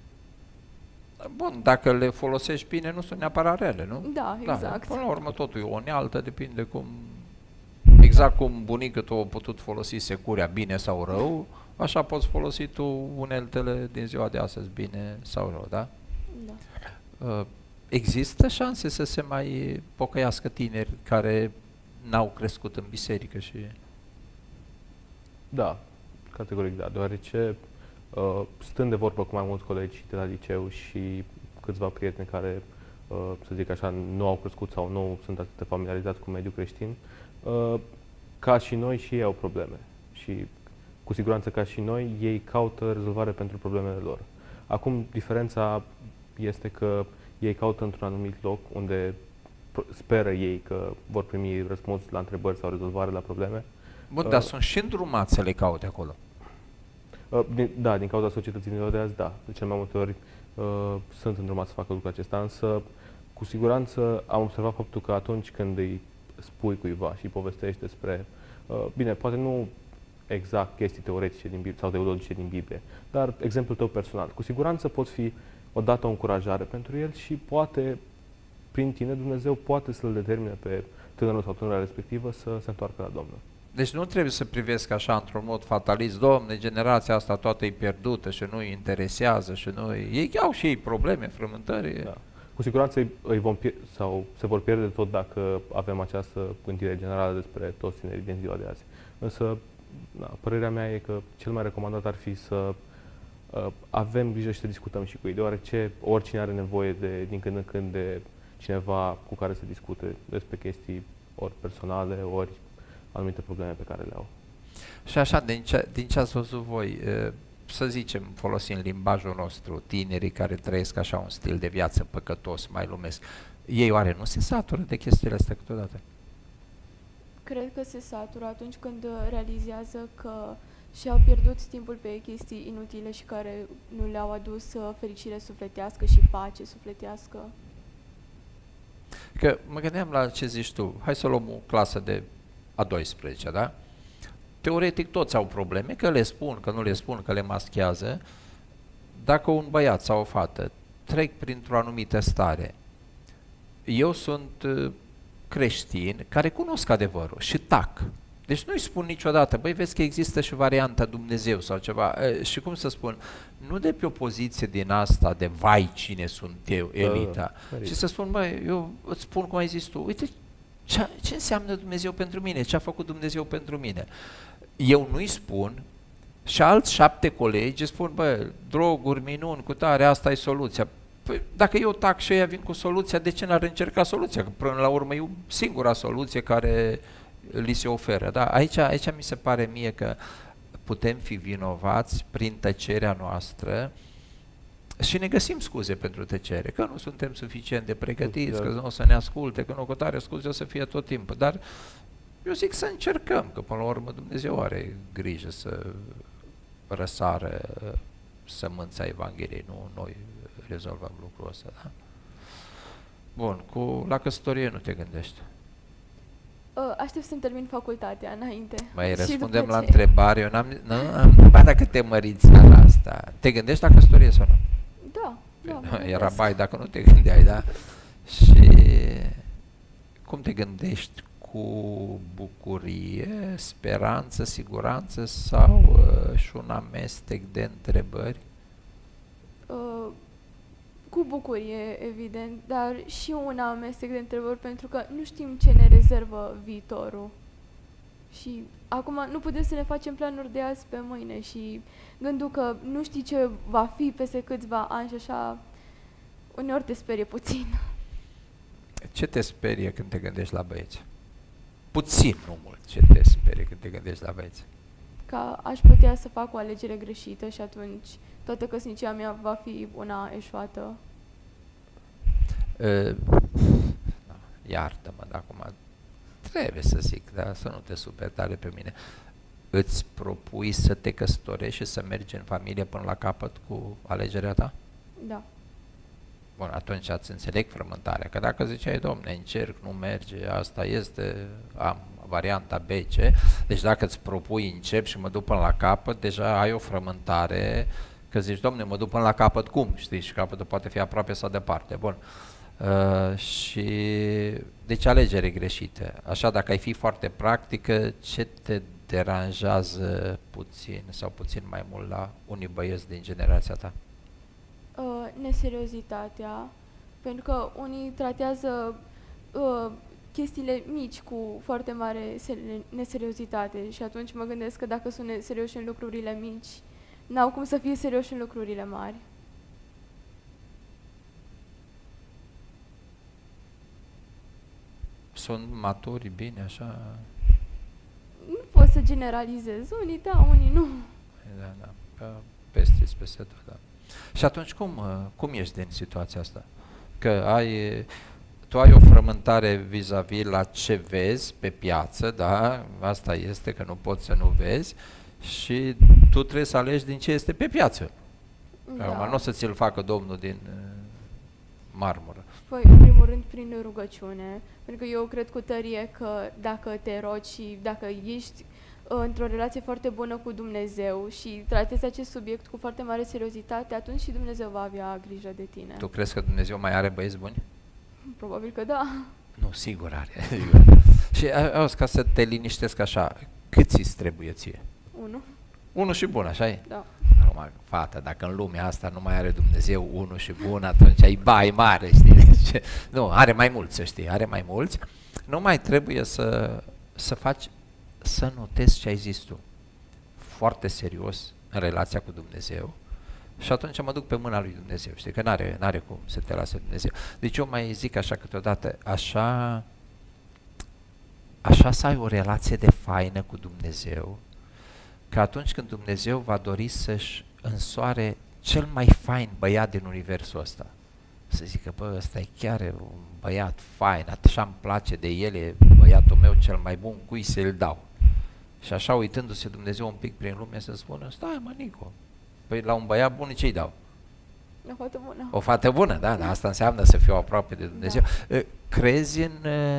Speaker 1: Bun, dacă le folosești bine, nu sunt neapărat rele, nu?
Speaker 2: Da, exact.
Speaker 1: Da, până la urmă totul e o unealtă, depinde cum... Exact cum bunicul tău a putut folosi securea bine sau rău, așa poți folosi tu uneltele din ziua de astăzi bine sau rău, da? Da. Există șanse să se mai pocăiască tineri care n-au crescut în biserică și...
Speaker 3: Da, categoric da, deoarece uh, stând de vorbă cu mai mulți colegi de la liceu și câțiva prieteni care, uh, să zic așa, nu au crescut sau nu sunt atât de familiarizați cu mediul creștin, uh, ca și noi și ei au probleme. Și cu siguranță ca și noi, ei caută rezolvare pentru problemele lor. Acum, diferența este că ei caută într-un anumit loc unde speră ei că vor primi răspuns la întrebări sau rezolvare la probleme.
Speaker 1: Bun, dar uh, sunt și îndrumați să le caute acolo.
Speaker 3: Uh, din, da, din cauza societății de azi, da. De cel mai multe ori uh, sunt îndrumați să facă lucrul acesta, însă cu siguranță am observat faptul că atunci când îi spui cuiva și povestești despre, uh, bine, poate nu exact chestii teoretice din Biblie sau teologice din Biblie, dar exemplul tău personal, cu siguranță poți fi odată o încurajare pentru el și poate, prin tine, Dumnezeu poate să-l determine pe tânărul sau tânăra respectivă să se întoarcă la Domnul.
Speaker 1: Deci nu trebuie să privesc așa într-un mod fatalist, Domne, generația asta toată e pierdută și nu îi interesează și nu ei au și ei probleme, frământări.
Speaker 3: Da. Cu siguranță îi, îi vom sau se vor pierde tot dacă avem această gândire generală despre toți tinerii din ziua de azi. Însă, da, părerea mea e că cel mai recomandat ar fi să uh, avem grijă și să discutăm și cu ei, deoarece oricine are nevoie de, din când în când de cineva cu care să discute despre chestii ori personale, ori anumite probleme pe care le au.
Speaker 1: Și așa, din ce, din ce ați văzut voi, să zicem, folosind limbajul nostru, tinerii care trăiesc așa un stil de viață păcătos, mai lumesc, ei oare nu se satură de chestiile astea câteodată?
Speaker 2: Cred că se satură atunci când realizează că și-au pierdut timpul pe chestii inutile și care nu le-au adus fericire sufletească și pace sufletească.
Speaker 1: Că mă gândeam la ce zici tu, hai să luăm o clasă de a douăsprezecea, da? Teoretic toți au probleme, că le spun, că nu le spun, că le maschează. Dacă un băiat sau o fată trec printr-o anumită stare, eu sunt creștin care cunosc adevărul și tac. Deci nu-i spun niciodată, băi, vezi că există și varianta Dumnezeu sau ceva. Și cum să spun, nu de pe o poziție din asta de vai cine sunt eu, elita, da, și să spun, băi, eu îți spun cum ai zis tu, uite ce, ce înseamnă Dumnezeu pentru mine, ce a făcut Dumnezeu pentru mine. Eu nu-i spun și alți șapte colegi spun, bă, droguri, minuni, cu tare, asta e soluția. Păi, dacă eu tac și ăia vin cu soluția, de ce n-ar încerca soluția? Că până la urmă e o singura soluție care li se oferă. Da? Aici, aici mi se pare mie că putem fi vinovați prin tăcerea noastră și ne găsim scuze pentru tăcere, că nu suntem suficient de pregătiți, că nu o să ne asculte, că nu cu tare scuze o să fie tot timpul. Dar eu zic să încercăm, că până la urmă Dumnezeu are grijă să răsară sămânța Evangheliei, nu noi rezolvăm lucrul ăsta. Da? Bun, cu la căsătorie nu te gândești?
Speaker 2: Aștept să-mi termin facultatea înainte.
Speaker 1: Mai răspundem la întrebare. Eu n-am, nu, am întrebat dacă te măriți la asta. Te gândești la căsătorie sau nu?
Speaker 2: Da. da
Speaker 1: Era bai dacă nu te gândeai, da? Și cum te gândești? Cu bucurie, speranță, siguranță sau uh, și un amestec de întrebări?
Speaker 2: Uh, cu bucurie, evident, dar și un amestec de întrebări, pentru că nu știm ce ne rezervă viitorul. Și acum nu putem să ne facem planuri de azi pe mâine și gândul că nu știi ce va fi peste câțiva ani și așa, uneori te sperie puțin.
Speaker 1: Ce te sperie când te gândești la băieți? Puțin, nu mult. Ce te sperie când te gândești la băieți?
Speaker 2: Că aș putea să fac o alegere greșită și atunci toată căsnicia mea va fi una eșuată.
Speaker 1: Uh, iartă-mă, dar acum trebuie să zic, dar să nu te superi tare pe mine. Îți propui să te căsătorești și să mergi în familie până la capăt cu alegerea ta?
Speaker 2: Da.
Speaker 1: Bun, atunci ați înțeleg frământarea, că dacă ziceai, domne, încerc, nu merge, asta este, am varianta B, C, deci dacă îți propui încep și mă duc până la capăt, deja ai o frământare, că zici, domne, mă duc până la capăt cum, știi, și capătul poate fi aproape sau departe, bun. Uh, și deci alegere greșită. Așa, dacă ai fi foarte practică, ce te deranjează puțin sau puțin mai mult la unii băieți din generația ta?
Speaker 2: Uh, neseriozitatea, pentru că unii tratează uh, chestiile mici cu foarte mare neseriozitate și atunci mă gândesc că dacă sunt serioși în lucrurile mici, n-au cum să fie serioși în lucrurile mari.
Speaker 1: Sunt maturi, bine, așa?
Speaker 2: Nu pot să generalizez. Unii da, unii nu.
Speaker 1: Da, da. Peste, peste tot, da. Și atunci cum, cum ești din situația asta? Că ai, tu ai o frământare vis-a-vis la ce vezi pe piață, da? Asta este, că nu poți să nu vezi și tu trebuie să alegi din ce este pe piață.
Speaker 2: Da.
Speaker 1: Acum nu o să ți-l facă Domnul din uh, marmură.
Speaker 2: Păi, în primul rând, prin rugăciune, pentru că eu cred cu tărie că dacă te rogi și dacă ești într-o relație foarte bună cu Dumnezeu și tratezi acest subiect cu foarte mare seriozitate, atunci și Dumnezeu va avea grijă de tine.
Speaker 1: Tu crezi că Dumnezeu mai are băieți buni?
Speaker 2: Probabil că da.
Speaker 1: Nu, sigur are. Și auzi, ca să te liniștesc așa, câți îți trebuie ție?
Speaker 2: Unu.
Speaker 1: Unul și bun, așa e?
Speaker 2: Da.
Speaker 1: Acum, fata, dacă în lumea asta nu mai are Dumnezeu unul și bun, atunci ai bai mare, știi? Deci, nu, are mai mulți, să știi, are mai mulți. Nu mai trebuie să, să faci, să notezi ce ai zis tu. Foarte serios în relația cu Dumnezeu. Și atunci mă duc pe mâna lui Dumnezeu, știi, că n-are, n-are cum să te lase Dumnezeu. Deci eu mai zic așa câteodată, așa, așa să ai o relație de faină cu Dumnezeu, că atunci când Dumnezeu va dori să-și însoare cel mai fain băiat din universul ăsta, să zică, bă, ăsta e chiar un băiat fain, așa îmi place de el, e băiatul meu cel mai bun, cui să-l dau? Și așa uitându-se Dumnezeu un pic prin lume să spună, stai mă, Nico, păi la un băiat bun ce-i dau?
Speaker 2: O fată bună.
Speaker 1: O fată bună, da, dar asta înseamnă să fiu aproape de Dumnezeu. Da. Crezi în...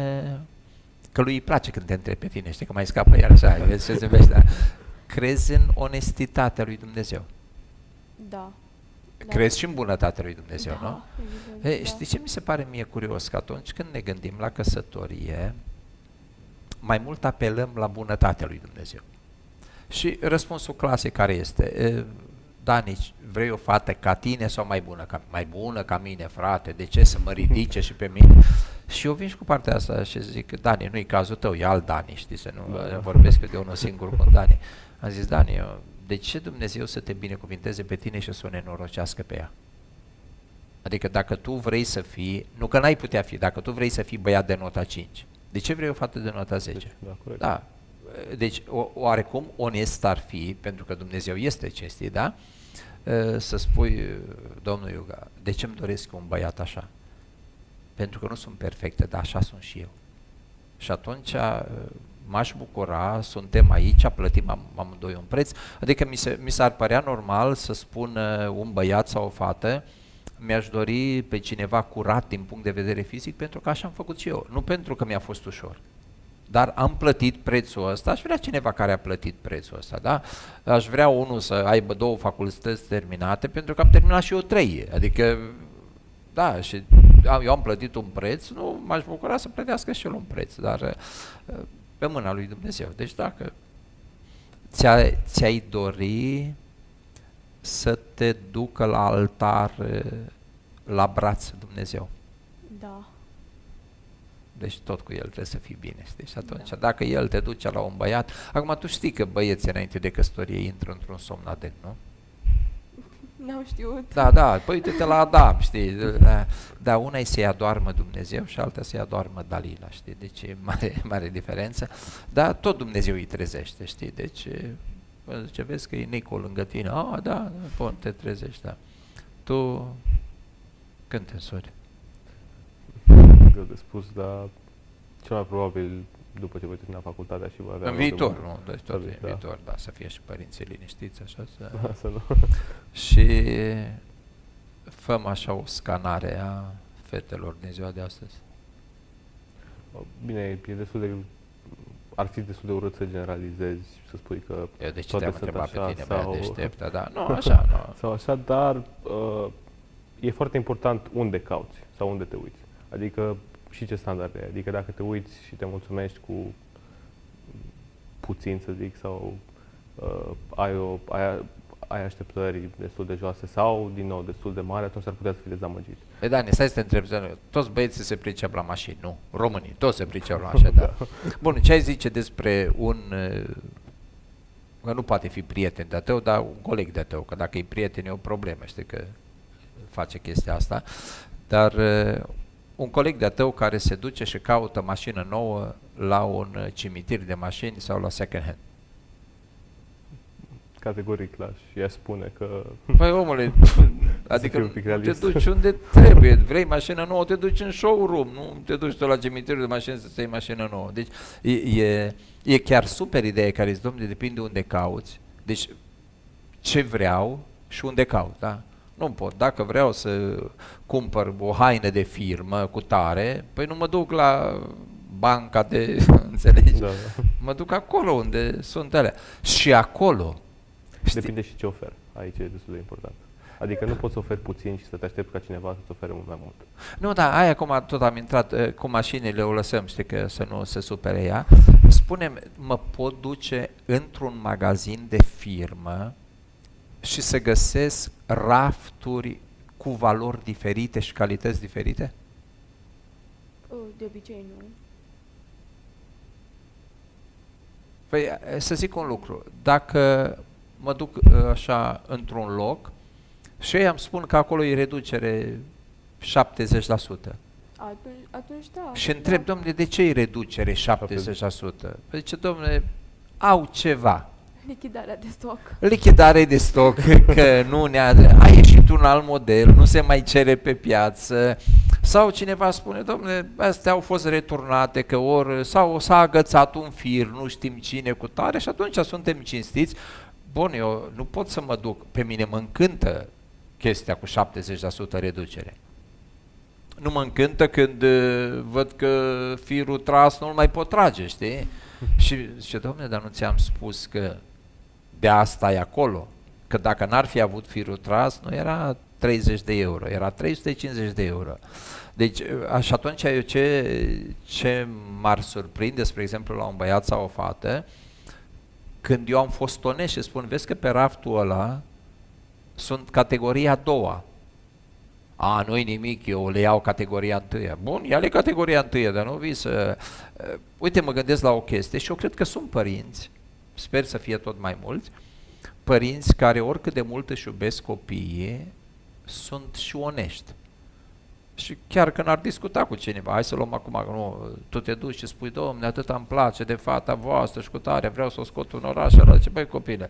Speaker 1: că lui îi place când te întrebi pe tine, știi, că mai scapă iar așa, vezi ce se vezi, da? Crezi în onestitatea lui Dumnezeu?
Speaker 2: Da.
Speaker 1: Crezi și în bunătatea lui Dumnezeu,
Speaker 2: da,
Speaker 1: nu?
Speaker 2: Evident,
Speaker 1: Ei,
Speaker 2: da.
Speaker 1: știi ce mi se pare mie curios? Că atunci când ne gândim la căsătorie, mai mult apelăm la bunătatea lui Dumnezeu. Și răspunsul clasic care este? Dani, vrei o fată ca tine sau mai bună ca, mai bună ca mine, frate? De ce să mă ridice și pe mine? Și eu vin și cu partea asta și zic, Dani, nu-i cazul tău, e alt Dani, știi, să nu da. vorbesc eu de unul singur cu Dani. Am zis, Dani, eu, de ce Dumnezeu să te binecuvinteze pe tine și să o nenorocească pe ea? Adică dacă tu vrei să fii, nu că n-ai putea fi, dacă tu vrei să fii băiat de nota cinci, de ce vrei o fată de nota zece?
Speaker 3: Da, corect.
Speaker 1: Da. Deci, o, oarecum onest ar fi, pentru că Dumnezeu este cinstit, da? Să spui, domnul Iuga, de ce îmi doresc un băiat așa? Pentru că nu sunt perfecte, dar așa sunt și eu. Și atunci m-aș bucura, suntem aici, plătim am, amândoi un preț, adică mi, se, mi s-ar părea normal să spun un băiat sau o fată, mi-aș dori pe cineva curat din punct de vedere fizic, pentru că așa am făcut și eu, nu pentru că mi-a fost ușor. Dar am plătit prețul ăsta, aș vrea cineva care a plătit prețul ăsta, da? Aș vrea unul să aibă două facultăți terminate, pentru că am terminat și eu trei, adică, da, și eu am plătit un preț, nu m-aș bucura să plătească și el un preț, dar pe mâna lui Dumnezeu. Deci dacă ți-ai, ți-ai dori să te ducă la altar, la braț Dumnezeu.
Speaker 2: Da.
Speaker 1: Deci tot cu el trebuie să fii bine, știi? Și atunci,
Speaker 2: Da.
Speaker 1: dacă el te duce la un băiat, acum tu știi că băieții înainte de căsătorie intră într-un somn adânc, nu?
Speaker 2: N-am știut.
Speaker 1: Da, da, păi uite-te la Adam, știi? Da, da, una e să-i adoarmă Dumnezeu și alta să-i adoarmă Dalila, știi? Deci e mare, mare diferență, dar tot Dumnezeu îi trezește, știi? Deci, ce vezi că e Nico lângă tine, ah, da, bun, te trezești, da. Tu, când te însori?
Speaker 3: Greu de spus, dar cel mai probabil după ce voi termina facultatea și voi avea...
Speaker 1: În viitor, nu? Deci tot
Speaker 3: da.
Speaker 1: în viitor, da, să fie și părinții liniștiți, așa, să...
Speaker 3: Da, să nu.
Speaker 1: Și făm așa o scanare a fetelor din ziua de astăzi.
Speaker 3: Bine, e destul de... ar fi destul de urât să generalizezi și să spui că
Speaker 1: Eu de ce
Speaker 3: toate
Speaker 1: te-am
Speaker 3: sunt
Speaker 1: întrebat pe
Speaker 3: așa
Speaker 1: tine,
Speaker 3: sau...
Speaker 1: băiat deșteptă, da? Nu, așa, nu.
Speaker 3: sau așa, dar uh, e foarte important unde cauți sau unde te uiți. Adică și ce standarde ai. Adică dacă te uiți și te mulțumești cu puțin, să zic, sau uh, ai, o, ai, ai așteptări destul de joase sau, din nou, destul de mari, atunci ar putea să fii dezamăgit.
Speaker 1: Păi Dani, stai să te întrebi, toți băieții se pricep la mașini, nu? Românii, toți se pricep la mașini, da. Bun, ce ai zice despre un, că nu poate fi prieten de tău, dar un coleg de tău, că dacă e prieten e o problemă, știi că face chestia asta, dar uh, un coleg de tău care se duce și caută mașină nouă la un cimitir de mașini sau la second hand.
Speaker 3: Categoric la și ea spune că...
Speaker 1: Păi omule, adică te duci unde trebuie, vrei mașină nouă, te duci în showroom, nu te duci tu la cimitirul de mașini să-ți iei mașină nouă. Deci e, e, e chiar super ideea care îți domne, depinde unde cauți, deci ce vreau și unde caut, da? Nu pot, dacă vreau să cumpăr o haină de firmă cu tare, păi nu mă duc la banca de, înțelegi? Da, da. Mă duc acolo unde sunt alea. Și acolo...
Speaker 3: Depinde și ce ofer. Aici e destul de important. Adică nu poți să oferi puțin și să te aștepți ca cineva să-ți ofere mult mai mult.
Speaker 1: Nu, da, aia cum tot am intrat, cu mașinile o lăsăm, știi că să nu se supere ea. Spune-mi, mă pot duce într-un magazin de firmă și să găsesc rafturi cu valori diferite și calități diferite?
Speaker 2: De obicei nu.
Speaker 1: Păi să zic un lucru, dacă mă duc așa într-un loc și ei îmi spun că acolo e reducere șaptezeci la sută.
Speaker 2: Atunci, atunci da.
Speaker 1: Și întreb, da. Domnule, de ce e reducere șaptezeci la sută? Păi zice, domnule, au ceva.
Speaker 2: Lichidarea de stoc.
Speaker 1: Lichidare de stoc, că nu ne-a... A ieșit un alt model, nu se mai cere pe piață. Sau cineva spune, domnule, astea au fost returnate, că ori, sau s-a agățat un fir, nu știm cine cu tare, și atunci suntem cinstiți. Bun, eu nu pot să mă duc, pe mine mă încântă chestia cu șaptezeci la sută reducere. Nu mă încântă când uh, văd că firul tras nu-l mai pot trage, știi? Și zice, domnule, dar nu ți-am spus că de asta e acolo? Că dacă n-ar fi avut firul tras, nu era treizeci de euro, era trei sute cincizeci de euro. Deci, și atunci eu ce, ce m-ar surprinde, spre exemplu, la un băiat sau o fată, când eu am fost onest și spun, vezi că pe raftul ăla sunt categoria a doua. A, nu-i nimic, eu le iau categoria întâia. Bun, ia-le categoria întâia, dar nu vii să... Uh, uite, mă gândesc la o chestie și eu cred că sunt părinți, sper să fie tot mai mulți, părinți care oricât de mult își iubesc copiii, sunt și onești. Și chiar când ar discuta cu cineva, hai să luăm acum, nu, tu te duci și spui, domne, atât îmi place de fata voastră și cu tare, vreau să o scot în oraș, ăla, ce băi copile,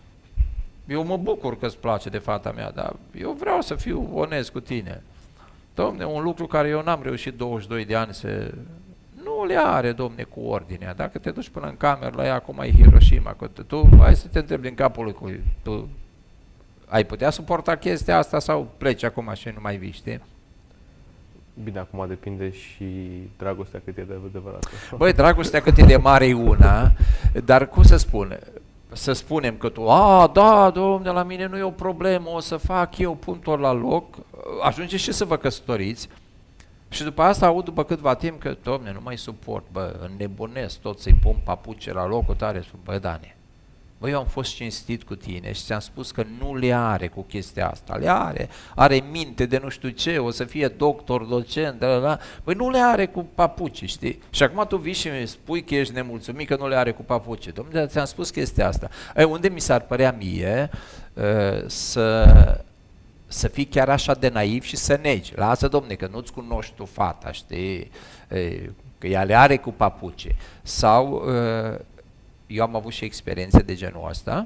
Speaker 1: eu mă bucur că îți place de fata mea, dar eu vreau să fiu onest cu tine. Domne, un lucru care eu n-am reușit douăzeci și doi de ani să... Nu le are, domne, cu ordinea. Dacă te duci până în cameră la ea, acum e Hiroshima, că tu, hai să te întrebi din capul lui, cu, tu ai putea suporta chestia asta sau pleci acum și nu mai vii, știi?
Speaker 3: Bine, acum depinde și dragostea cât e de adevărată.
Speaker 1: Băi, dragostea cât e de mare e una, dar cum să spun? Să spunem că tu, a, da, domne, la mine nu e o problemă, o să fac eu, pun tot la loc, ajunge și să vă căsătoriți și după asta aud după câtva timp că, domne, nu mai suport, bă, înnebunesc tot să-i pun papuce la locul tare, spun, bă, Dane, bă, eu am fost cinstit cu tine și ți-am spus că nu le are cu chestia asta, le are, are minte de nu știu ce, o să fie doctor, docent, da, da, băi, nu le are cu papuci, știi? Și acum tu vii și mi spui că ești nemulțumit că nu le are cu papuci. Dom'le, ți-am spus chestia asta. E, unde mi s-ar părea mie uh, să, să fii chiar așa de naiv și să negi. Lasă, domne, că nu-ți cunoști tu fata, știi? E, că ea le are cu papuci. Sau... Uh, eu am avut și experiențe de genul ăsta,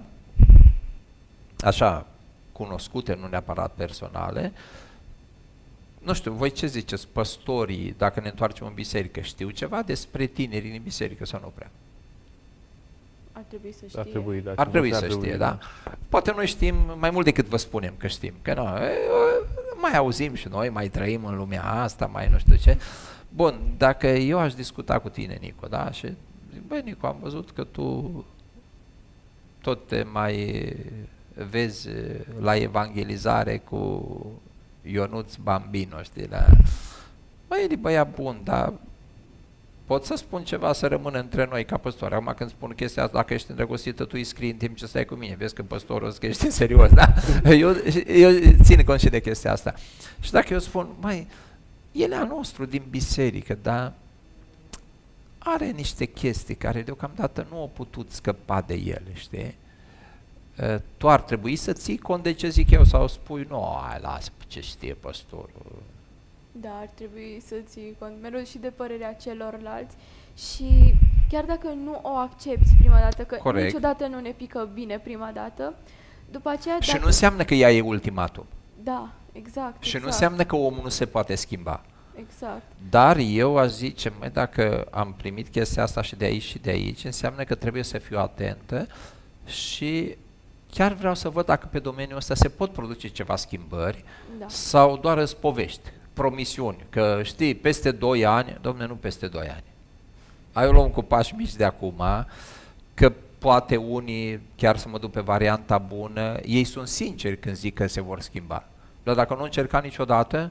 Speaker 1: așa, cunoscute, nu neapărat personale. Nu știu, voi ce ziceți, păstorii, dacă ne întoarcem în biserică, știu ceva despre tinerii din biserică sau nu prea?
Speaker 2: Ar trebui să știe.
Speaker 3: Ar trebui, da,
Speaker 1: ar trebui să știe, da? Poate noi știm mai mult decât vă spunem că știm, că nu, mai auzim și noi, mai trăim în lumea asta, mai nu știu ce. Bun, dacă eu aș discuta cu tine, Nico, da, și băi, Nico, am văzut că tu tot te mai vezi la evangelizare cu Ionuț Bambino, știi, la... Băi, e băiat bun, dar pot să spun ceva să rămână între noi ca păstor. Acum când spun chestia asta, dacă ești îndrăgostită, tu îi scrii în timp ce stai cu mine, vezi că păstorul ăsta că ești serios, da? Eu, eu țin cont și de chestia asta. Și dacă eu spun, măi, el e al nostru din biserică, dar are niște chestii care deocamdată nu au putut scăpa de ele, știi? uh, tu ar trebui să ții cont de ce zic eu sau spui, nu, hai, lasă, ce știe păstorul.
Speaker 2: Da, ar trebui să ții cont mereu și de părerea celorlalți și chiar dacă nu o accepti prima dată, că
Speaker 1: Corect.
Speaker 2: niciodată nu ne pică bine prima dată, după aceea...
Speaker 1: Și
Speaker 2: dacă...
Speaker 1: nu înseamnă că ea e ultimatum.
Speaker 2: Da, exact.
Speaker 1: Și
Speaker 2: exact.
Speaker 1: nu înseamnă că omul nu se poate schimba.
Speaker 2: Exact.
Speaker 1: Dar eu aș zice, măi, dacă am primit chestia asta și de aici și de aici, înseamnă că trebuie să fiu atentă și chiar vreau să văd dacă pe domeniul ăsta se pot produce ceva schimbări
Speaker 2: Da.
Speaker 1: sau doar îți povești, promisiuni, că știi, peste doi ani, domne, nu peste doi ani. Ai o luăm cu pași mici de acum, că poate unii, chiar să mă duc pe varianta bună, ei sunt sinceri când zic că se vor schimba. Dar dacă nu încerca niciodată,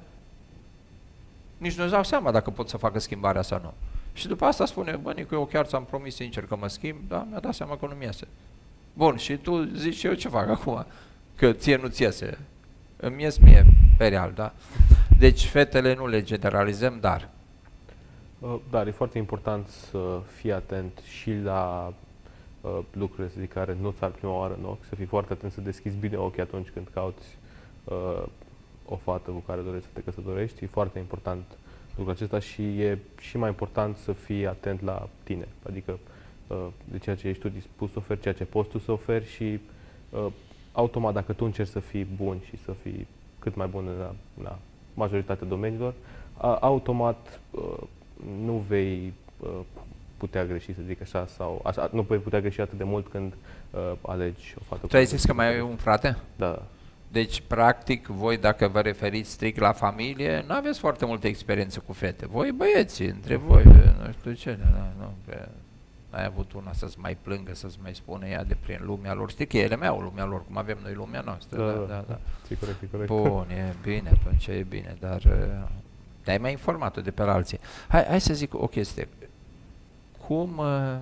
Speaker 1: nici nu-ți dau seama dacă pot să facă schimbarea sau nu. Și după asta spune, bă, Nicu, eu chiar ți-am promis sincer că mă schimb, dar mi-a dat seama că nu-mi iese. Bun, și tu zici, eu ce fac acum? Că ție nu-ți iese. Îmi ies mie, pe real, da? Deci fetele nu le generalizăm, dar...
Speaker 3: Uh, Dar e foarte important să fii atent și la uh, lucrurile, să zic, care nu ți-ar prima oară în ochi, să fii foarte atent să deschizi bine ochii atunci când cauți uh, o fată cu care dorești să te căsătorești. E foarte important lucrul acesta și e și mai important să fii atent la tine, adică uh, de ceea ce ești tu dispus să oferi, ceea ce poți tu să oferi și uh, automat dacă tu încerci să fii bun și să fii cât mai bun în la majoritatea domeniilor, uh, automat uh, nu vei uh, putea greși, să zic așa, sau așa, nu vei putea greși atât de mult când uh, alegi o fată.
Speaker 1: Tu ai zis că mai ai un frate?
Speaker 3: Da.
Speaker 1: Deci, practic, voi, dacă vă referiți strict la familie, nu aveți foarte multă experiență cu fete. Voi, băieții, între voi, nu știu ce, da, nu, pe, ai avut una să-ți mai plângă, să-ți mai spune ea de prin lumea lor. Știi că ele mai au lumea lor, cum avem noi lumea noastră.
Speaker 3: Da,
Speaker 1: Da,
Speaker 3: da,
Speaker 1: da, da.
Speaker 3: E corect, e corect.
Speaker 1: Bun, e bine, atunci e bine, dar uh, te-ai mai informat de pe la alții. Hai, hai să zic o chestie. Cum uh,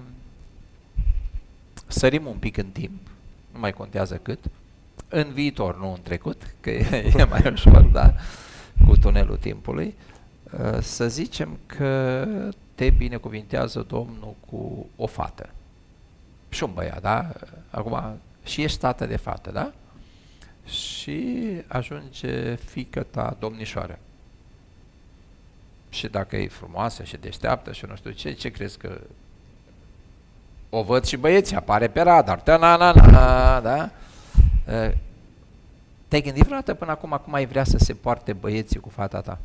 Speaker 1: sărim un pic în timp, nu mai contează cât, în viitor, nu în trecut, că e, e mai ușor, da, cu tunelul timpului, uh, să zicem că te binecuvintează Domnul cu o fată și un băiat, da? Acum, și ești tată de fată, da? Și ajunge fiică ta domnișoară. Și dacă e frumoasă și deșteaptă și nu știu ce, ce crezi că o văd și băieții, apare pe radar, ta-na-na-na, da? Te-ai gândit vreodată până acum cum ai vrea să se poarte băieții cu fata ta?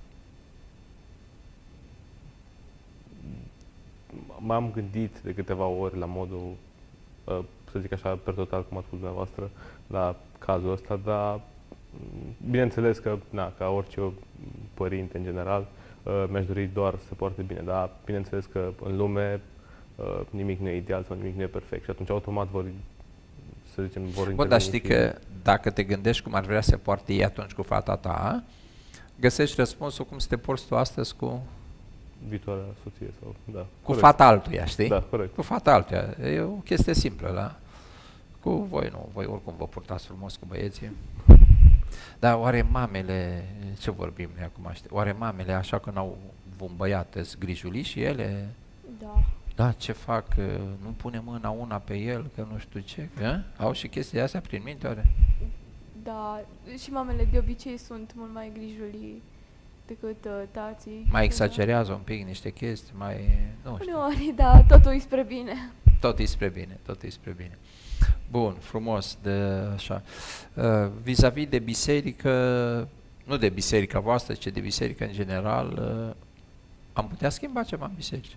Speaker 3: M-am gândit de câteva ori la modul, uh, să zic așa, per total, cum a spus dumneavoastră, la cazul ăsta, dar bineînțeles că, na, ca orice părinte în general, uh, mi-aș dori doar să se poarte bine, dar bineînțeles că în lume uh, nimic nu e ideal sau nimic nu e perfect și atunci automat vor, să zicem, vor
Speaker 1: Bă, dar știi că dacă te gândești cum ar vrea să se poarte ei atunci cu fata ta, găsești răspunsul cum să te porți tu astăzi cu...
Speaker 3: viitoarea soție sau, da.
Speaker 1: Cu
Speaker 3: corect.
Speaker 1: fata altuia, știi?
Speaker 3: Da, corect.
Speaker 1: Cu fata altuia. E o chestie simplă, da? Cu voi nu, voi oricum vă purtați frumos cu băieții. Dar oare mamele, ce vorbim noi acum, știi? Oare mamele, așa că n-au un băiat, îți grijuli și ele?
Speaker 2: Da.
Speaker 1: Da, ce fac? Nu pune mâna una pe el, că nu știu ce? Că? Au și chestia astea prin minte, oare?
Speaker 2: Da, și mamele de obicei sunt mult mai grijulii decât uh, tații.
Speaker 1: Mai exagerează un pic niște chestii, mai... nu știu.
Speaker 2: Uneori, da, totul e spre bine.
Speaker 1: Tot e spre bine, tot e spre bine. Bun, frumos, de așa. Uh, vis-a-vis de biserică, nu de biserica voastră, ci de biserică în general, uh, am putea schimba ceva în biserică?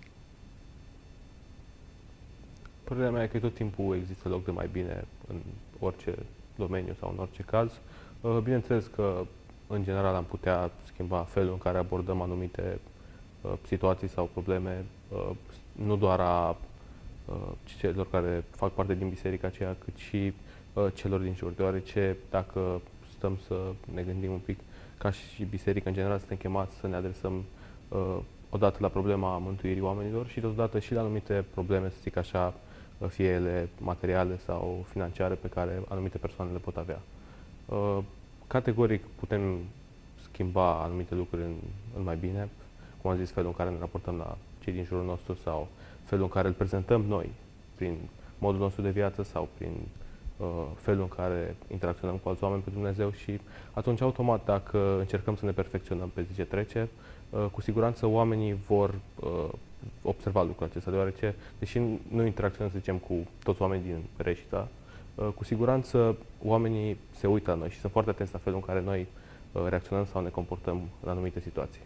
Speaker 3: Părerea mea e că tot timpul există loc de mai bine în orice domeniu sau în orice caz. Uh, Bineînțeles că, în general, am putea schimba felul în care abordăm anumite uh, situații sau probleme, uh, nu doar a uh, celor care fac parte din biserica aceea, cât și uh, celor din jur, deoarece dacă stăm să ne gândim un pic, ca și biserică în general, suntem chemați să ne adresăm uh, odată la problema mântuirii oamenilor și totodată și la anumite probleme, să zic așa, fie ele materiale sau financiare pe care anumite persoane le pot avea. Uh, Categoric putem schimba anumite lucruri în, în mai bine, cum am zis, felul în care ne raportăm la cei din jurul nostru sau felul în care îl prezentăm noi, prin modul nostru de viață sau prin uh, felul în care interacționăm cu alți oameni, cu Dumnezeu și atunci automat dacă încercăm să ne perfecționăm pe zi ce trece, uh, cu siguranță oamenii vor uh, observa lucrul acesta, deoarece, deși nu interacționăm, să zicem, cu toți oamenii din Reșița, uh, cu siguranță oamenii se uită la noi și sunt foarte atenți la felul în care noi uh, reacționăm sau ne comportăm în anumite situații.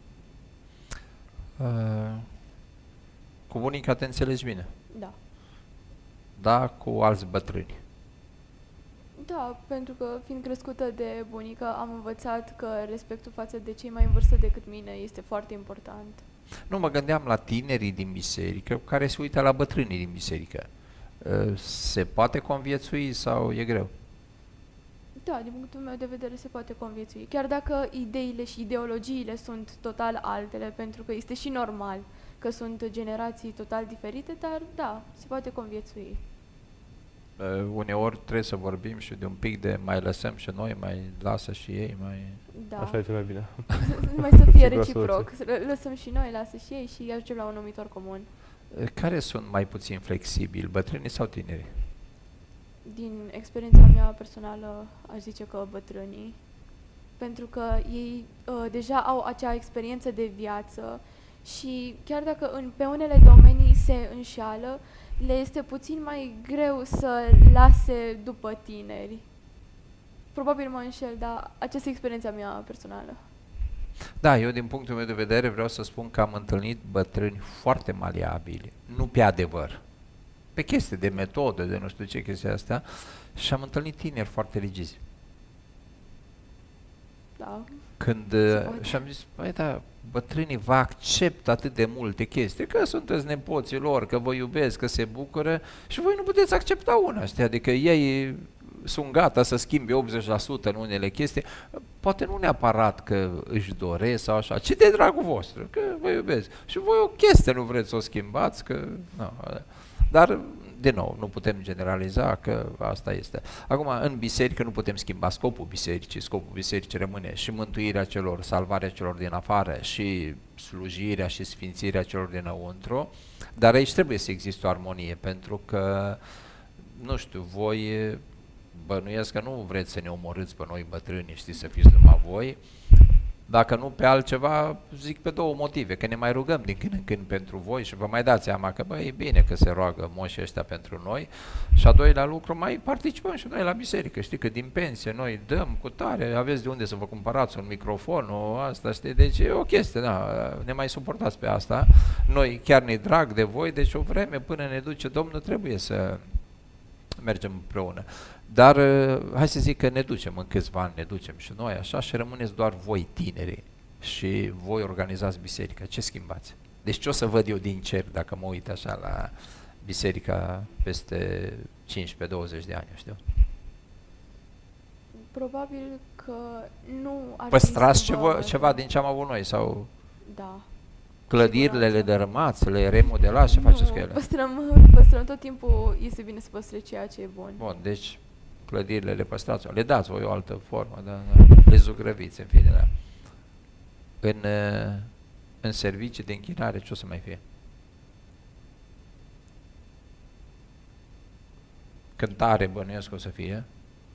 Speaker 1: Uh, cu bunica te înțelegi bine?
Speaker 2: Da.
Speaker 1: Da, cu alți bătrâni?
Speaker 2: Da, pentru că fiind crescută de bunică am învățat că respectul față de cei mai în vârstă decât mine este foarte important.
Speaker 1: Nu, mă gândeam la tinerii din biserică care se uită la bătrânii din biserică. Uh, se poate conviețui sau e greu?
Speaker 2: Da, din punctul meu de vedere se poate conviețui. Chiar dacă ideile și ideologiile sunt total altele, pentru că este și normal că sunt generații total diferite, dar da, se poate conviețui.
Speaker 1: Uh, uneori trebuie să vorbim și de un pic de mai lăsăm și noi, mai lasă și ei, mai...
Speaker 2: Da.
Speaker 3: Așa e cel mai bine.
Speaker 2: Mai să fie
Speaker 3: Sigur,
Speaker 2: reciproc, să lă- lăsăm și noi, lasă și ei și ajungem la un numitor comun.
Speaker 1: Uh, care sunt mai puțin flexibili, bătrânii sau tinerii?
Speaker 2: Din experiența mea personală, aș zice că bătrânii, pentru că ei uh, deja au acea experiență de viață și chiar dacă în, pe unele domenii se înșeală, le este puțin mai greu să lase după tineri. Probabil mă înșel, dar aceasta e experiența mea personală.
Speaker 1: Da, eu din punctul meu de vedere vreau să spun că am întâlnit bătrâni foarte maleabili, nu pe adevăr, pe chestii de metodă, de nu știu ce chestii astea, și am întâlnit tineri foarte rigizi.
Speaker 2: Da.
Speaker 1: Când, și am zis, băi, da, bătrânii vă acceptă atât de multe chestii, că sunteți nepoții lor, că vă iubesc, că se bucură și voi nu puteți accepta una, știi? Adică ei sunt gata să schimbe optzeci la sută în unele chestii, poate nu neapărat că își doresc sau așa, ci de dragul vostru, că vă iubesc. Și voi o chestie nu vreți să o schimbați, că... No, dar, din nou, nu putem generaliza că asta este. Acum, în biserică nu putem schimba scopul bisericii, scopul bisericii rămâne și mântuirea celor, salvarea celor din afară și slujirea și sfințirea celor dinăuntru, dar aici trebuie să existe o armonie, pentru că, nu știu, voi bănuiesc că nu vreți să ne omorâți pe noi bătrâni, știți, să fiți numai voi. Dacă nu pe altceva, zic pe două motive, că ne mai rugăm din când în când pentru voi și vă mai dați seama că, bă, e bine că se roagă moșii ăștia pentru noi și a doilea lucru, mai participăm și noi la biserică, știi, că din pensie noi dăm cu tare, aveți de unde să vă cumpărați un microfon, o asta, știi, deci e o chestie, da, ne mai suportați pe asta, noi chiar ne drag de voi, deci o vreme până ne duce Domnul trebuie să mergem împreună. Dar hai să zic că ne ducem, în câțiva ani ne ducem și noi așa și rămâneți doar voi tineri și voi organizați biserica. Ce schimbați? Deci ce o să văd eu din cer dacă mă uit așa la biserica peste cincisprezece douăzeci de ani, știu?
Speaker 2: Probabil că nu ar
Speaker 1: Păstrați
Speaker 2: trebui să
Speaker 1: ceva,
Speaker 2: vă-
Speaker 1: ceva din ce am avut noi sau
Speaker 2: Da.
Speaker 1: clădirile le
Speaker 2: siguranță.
Speaker 1: dărâmați, le remodelați, ce
Speaker 2: Nu,
Speaker 1: faceți cu ele?
Speaker 2: Păstrăm, păstrăm tot timpul, este bine să păstrezi ceea ce e bun.
Speaker 1: Bun, deci clădirile le păstrați, le dați voi o altă formă, da, da, le zugrăviți, în fine, da. În, uh, în servicii de închinare ce o să mai fie? Cântare bănuiesc că o să fie.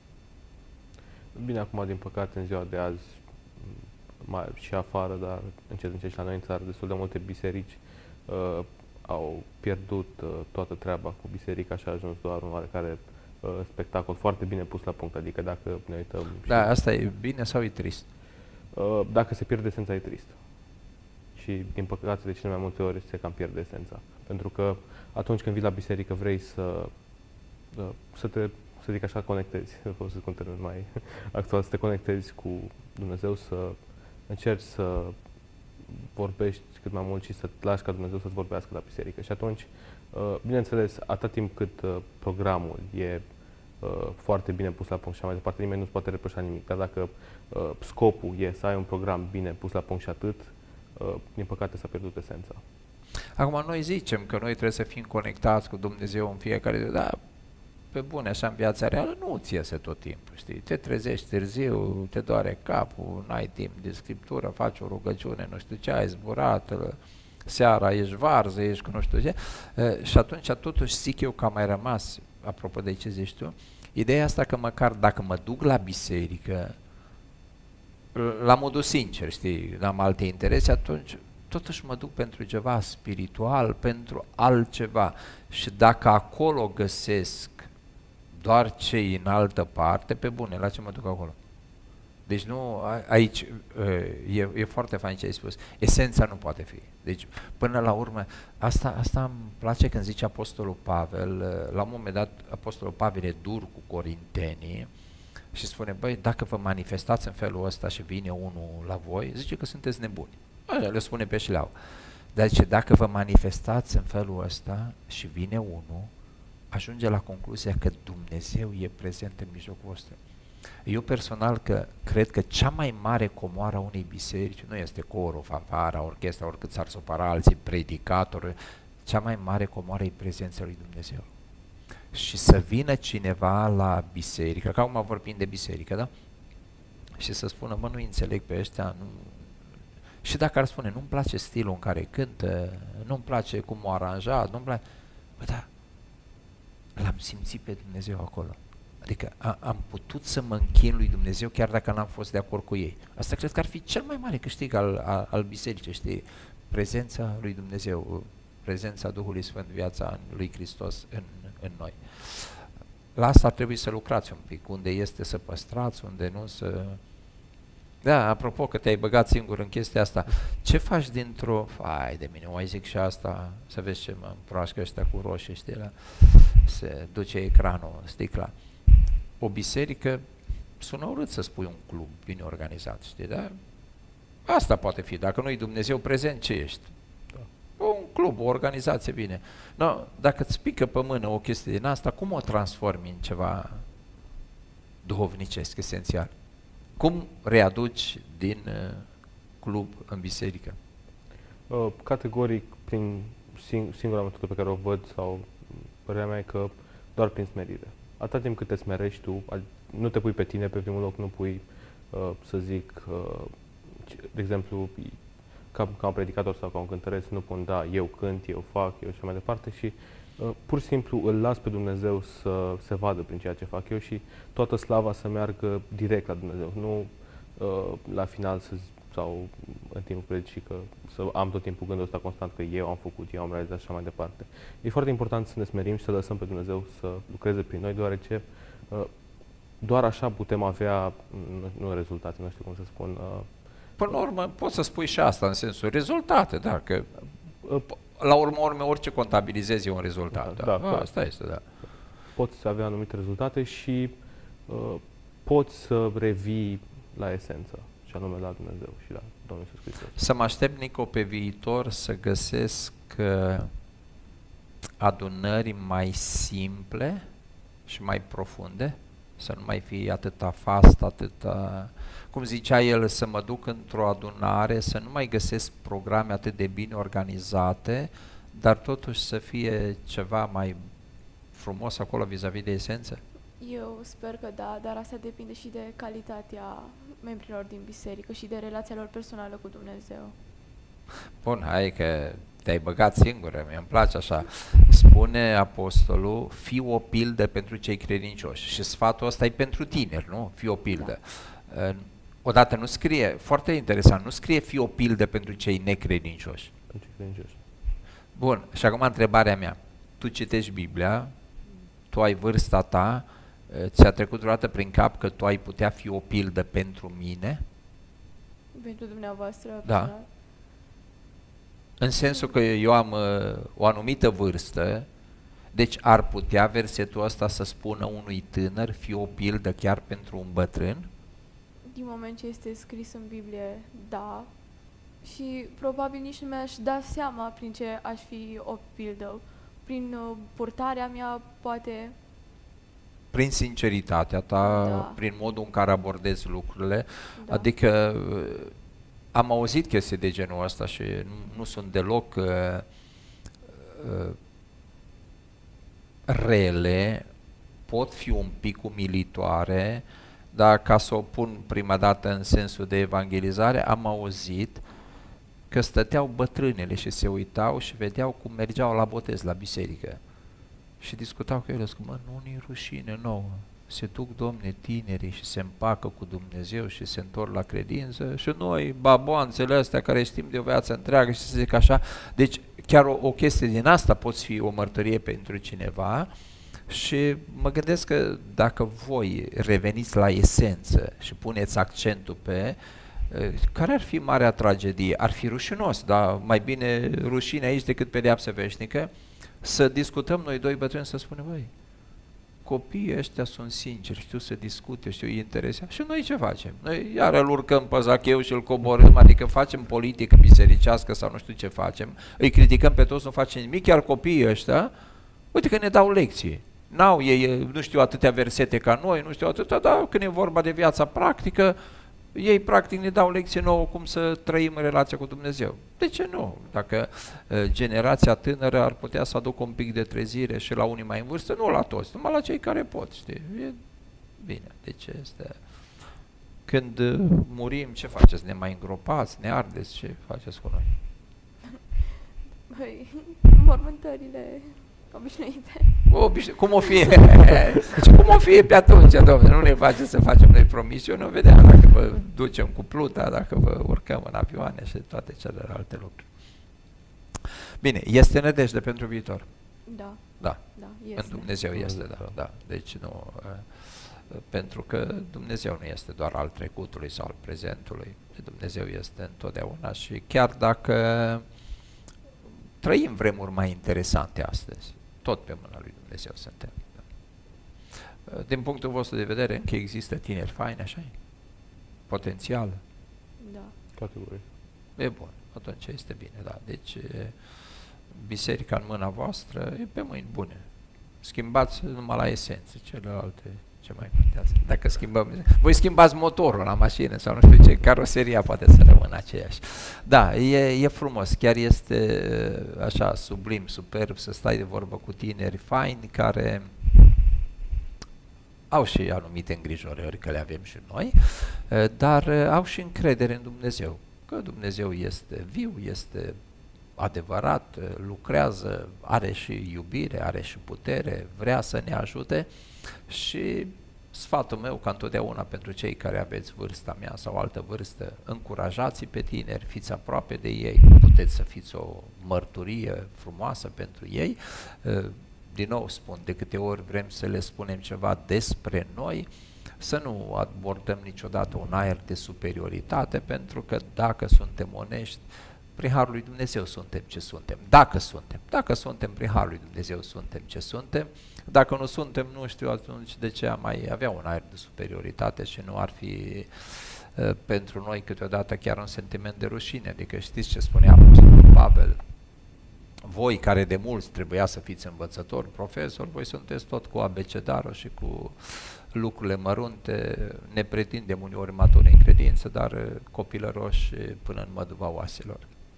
Speaker 3: Bine, acum, din păcate, în ziua de azi, mai, și afară, dar încet, încet și la noi în țară, destul de multe biserici uh, au pierdut uh, toată treaba cu biserica și a ajuns doar un oarecare uh, spectacol foarte bine pus la punct, adică dacă ne uităm...
Speaker 1: Da,
Speaker 3: și,
Speaker 1: asta e bine sau e trist?
Speaker 3: uh, dacă se pierde esența, e trist. Și, din păcate, de cele mai multe ori se cam pierde esența. Pentru că atunci când vii la biserică vrei să, uh, să te, să zic așa, conectezi, folosesc un termen mai actual, să te conectezi cu Dumnezeu, să încerci să vorbești cât mai mult și să te lași ca Dumnezeu să-ți vorbească la biserică. Și atunci, uh, bineînțeles, atât timp cât uh, programul e uh, foarte bine pus la punct și așa mai departe, nimeni nu-ți poate reproșa nimic. Dar dacă uh, scopul e să ai un program bine pus la punct și atât, uh, din păcate s-a pierdut esența.
Speaker 1: Acum noi zicem că noi trebuie să fim conectați cu Dumnezeu în fiecare zi, dar pe bune, așa în viața reală nu ți iese tot timpul, știi? Te trezești târziu, te doare capul, n-ai timp de scriptură, faci o rugăciune, nu știu ce, ai zburat, seara ești varză, ești cu nu știu ce, e, și atunci totuși zic eu că a mai rămas, apropo de ce zici tu, Ideea asta că măcar dacă mă duc la biserică, la modul sincer, știi, n-am alte interese, atunci totuși mă duc pentru ceva spiritual, pentru altceva. Și dacă acolo găsesc doar cei în altă parte, pe bune, la ce mă duc acolo? Deci nu, aici e, e foarte fain ce ai spus, esența nu poate fi. Deci până la urmă, asta, asta îmi place când zice Apostolul Pavel, la un moment dat Apostolul Pavel e dur cu corintenii și spune, băi, dacă vă manifestați în felul ăsta și vine unul la voi, zice că sunteți nebuni. Așa le spune pe șleau. Dar zice, dacă vă manifestați în felul ăsta și vine unul, ajunge la concluzia că Dumnezeu e prezent în mijlocul vostru. Eu personal că cred că cea mai mare comoară a unei biserici nu este corul, fanfara, orchestra, oricât s-ar supăra alții, predicatori, cea mai mare comoară e prezența lui Dumnezeu. Și să vină cineva la biserică, că acum vorbim de biserică, da? Și să spună, mă, nu înțeleg pe ăștia, nu... Și dacă ar spune, nu-mi place stilul în care cântă, nu-mi place cum o aranjat, nu-mi place... Bă, da, l-am simțit pe Dumnezeu acolo. Adică a, am putut să mă închin lui Dumnezeu chiar dacă n-am fost de acord cu ei. Asta cred că ar fi cel mai mare câștig al, al, al bisericii, știi? Prezența lui Dumnezeu, prezența Duhului Sfânt, viața lui Hristos în, în noi. La asta ar trebui să lucrați un pic, unde este să păstrați, unde nu să... Da, apropo că te-ai băgat singur în chestia asta, ce faci dintr-o... Ai de mine, mai zic și asta, să vezi ce mă împroașcă ăștia cu roșii, știi, la... se duce ecranul, sticla. O biserică, sună urât să spui un club bine organizat, știi, dar asta poate fi, dacă nu-i Dumnezeu prezent, ce ești? Da. Un club, o organizație bine. No, dacă îți pică pe mână o chestie din asta, cum o transformi în ceva duhovnicesc, esențial? Cum readuci din uh, club în biserică?
Speaker 3: Uh, categoric, prin sing singura metodă pe care o văd, sau părerea mea e că doar prin smerire. Atâta timp cât te smerești tu, nu te pui pe tine pe primul loc, nu pui, uh, să zic, uh, de exemplu, ca, ca un predicator sau ca un cântăreț, nu pun, da, eu cânt, eu fac, eu și mai departe și uh, pur și simplu îl las pe Dumnezeu să se vadă prin ceea ce fac eu și toată slava să meargă direct la Dumnezeu, nu uh, la final să, sau în timpul predicii că să am tot timpul gândul ăsta constant că eu am făcut, eu am realizat și așa mai departe. E foarte important să ne smerim și să lăsăm pe Dumnezeu să lucreze prin noi, deoarece uh, doar așa putem avea, nu, nu rezultate, nu știu cum să spun. Uh,
Speaker 1: Până la urmă, poți să spui și asta în sensul rezultate, da, că uh, la urmă urme orice contabilizezi e un rezultat. Da, da. Da, asta este, da.
Speaker 3: Poți avea anumite rezultate și uh, poți să revii la esență, și anume la Dumnezeu și la Domnul Iisus Hristos.
Speaker 1: Să mă aștept, Nico, pe viitor să găsesc uh, adunări mai simple și mai profunde, să nu mai fie atâta fast, atâta... Cum zicea el, să mă duc într-o adunare, să nu mai găsesc programe atât de bine organizate, dar totuși să fie ceva mai frumos acolo vis-a-vis de esență?
Speaker 2: Eu sper că da, dar asta depinde și de calitatea membrilor din biserică și de relația lor personală cu Dumnezeu.
Speaker 1: Bun, hai că te-ai băgat singură, mi-mi place așa. Spune apostolul, fii o pildă pentru cei credincioși. Și sfatul ăsta e pentru tineri, nu? Fii o pildă. Da. Odată nu scrie, foarte interesant, nu scrie fii o pildă pentru cei necredincioși.
Speaker 3: Pentru cei credincioși.
Speaker 1: Bun, și acum întrebarea mea. Tu citești Biblia, tu ai vârsta ta, ți-a trecut vreodată prin cap că tu ai putea fi o pildă pentru mine?
Speaker 2: Pentru dumneavoastră?
Speaker 1: Da.
Speaker 2: Personal?
Speaker 1: În sensul că eu am uh, o anumită vârstă, deci ar putea versetul ăsta să spună unui tânăr, fii o pildă chiar pentru un bătrân?
Speaker 2: Din moment ce este scris în Biblie, da. Și probabil nici nu mi-aș da seama prin ce aș fi o pildă. Prin uh, purtarea mea, poate...
Speaker 1: Prin sinceritatea ta,
Speaker 2: Da.
Speaker 1: prin modul în care abordezi lucrurile,
Speaker 2: Da.
Speaker 1: adică uh, am auzit chestii de genul ăsta și nu, nu sunt deloc uh, uh, rele, pot fi un pic umilitoare, dar ca să o pun prima dată în sensul de evangelizare, am auzit că stăteau bătrânele și se uitau și vedeau cum mergeau la botez, la biserică. Și discutau cu ele, zic, mă, nu-i rușine nouă. se duc, Domne, tinerii și se împacă cu Dumnezeu și se întorc la credință și noi, baboanțele astea care știm de o viață întreagă și să zic așa, deci chiar o, o chestie din asta poți fi o mărturie pentru cineva și mă gândesc că dacă voi reveniți la esență și puneți accentul pe care ar fi marea tragedie? Ar fi rușinos, dar mai bine rușine aici decât pedeapsă veșnică, să discutăm noi doi bătrâni să spunem, băi, copiii ăștia sunt sinceri, știu să discute, știu, îi interesează. Și noi ce facem? Noi iar îl urcăm pe Zacheu și îl coborâm, adică facem politică bisericească sau nu știu ce facem, îi criticăm pe toți, nu facem nimic, chiar copiii ăștia, uite că ne dau lecții. N-au ei, nu știu atâtea versete ca noi, nu știu atâtea, dar când e vorba de viața practică, ei practic ne dau lecție nouă cum să trăim în relația cu Dumnezeu. De ce nu? Dacă uh, generația tânără ar putea să aducă un pic de trezire și la unii mai în vârstă, nu la toți, numai la cei care pot, știi? E bine, deci este... Când uh, murim, ce faceți? Ne mai îngropați, ne ardeți, ce faceți cu noi?
Speaker 2: Băi, mormântările obișnuite.
Speaker 1: Obișnu- cum o fie? Deci cum o fie pe atunci, domnule? Nu ne face să facem noi promisiuni, nu vedem dacă vă ducem cu pluta, dacă vă urcăm în avioane și toate celelalte lucruri. Bine, este nădejde pentru viitor.
Speaker 2: Da.
Speaker 1: Da.
Speaker 2: Da, este.
Speaker 1: În Dumnezeu este, da, da. Deci nu, pentru că Dumnezeu nu este doar al trecutului sau al prezentului. Dumnezeu este întotdeauna și chiar dacă trăim vremuri mai interesante astăzi, tot pe mâna lui Dumnezeu suntem. Da. Din punctul vostru de vedere, încă există tineri faini, așa potențial?
Speaker 2: Da.
Speaker 3: Categorie.
Speaker 1: E bun, atunci este bine, da. Deci biserica în mâna voastră e pe mâini bune. Schimbați numai la esență, celelalte ce mai contează. Dacă schimbăm, voi schimbați motorul la mașină sau nu știu ce, caroseria poate să rămână aceeași. Da, e, e frumos, chiar este așa sublim, superb să stai de vorbă cu tineri faini care au și anumite îngrijorări, că le avem și noi, dar au și încredere în Dumnezeu, că Dumnezeu este viu, este adevărat, lucrează, are și iubire, are și putere, vrea să ne ajute și sfatul meu, ca întotdeauna pentru cei care aveți vârsta mea sau altă vârstă, încurajați pe tineri, fiți aproape de ei, puteți să fiți o mărturie frumoasă pentru ei. Din nou spun, de câte ori vrem să le spunem ceva despre noi, să nu abordăm niciodată un aer de superioritate, pentru că dacă suntem onești, prin Harul lui Dumnezeu suntem ce suntem. Dacă suntem, dacă suntem prin Harul lui Dumnezeu suntem ce suntem, dacă nu suntem, nu știu atunci de ce am mai avea un aer de superioritate și nu ar fi uh, pentru noi câteodată chiar un sentiment de rușine. Adică știți ce spunea Apostolul Pavel? Voi care de mulți trebuia să fiți învățători, profesori, voi sunteți tot cu abecedarul și cu lucrurile mărunte, ne pretindem uneori maturi în credință, dar copilăroși până în măduva oaselor.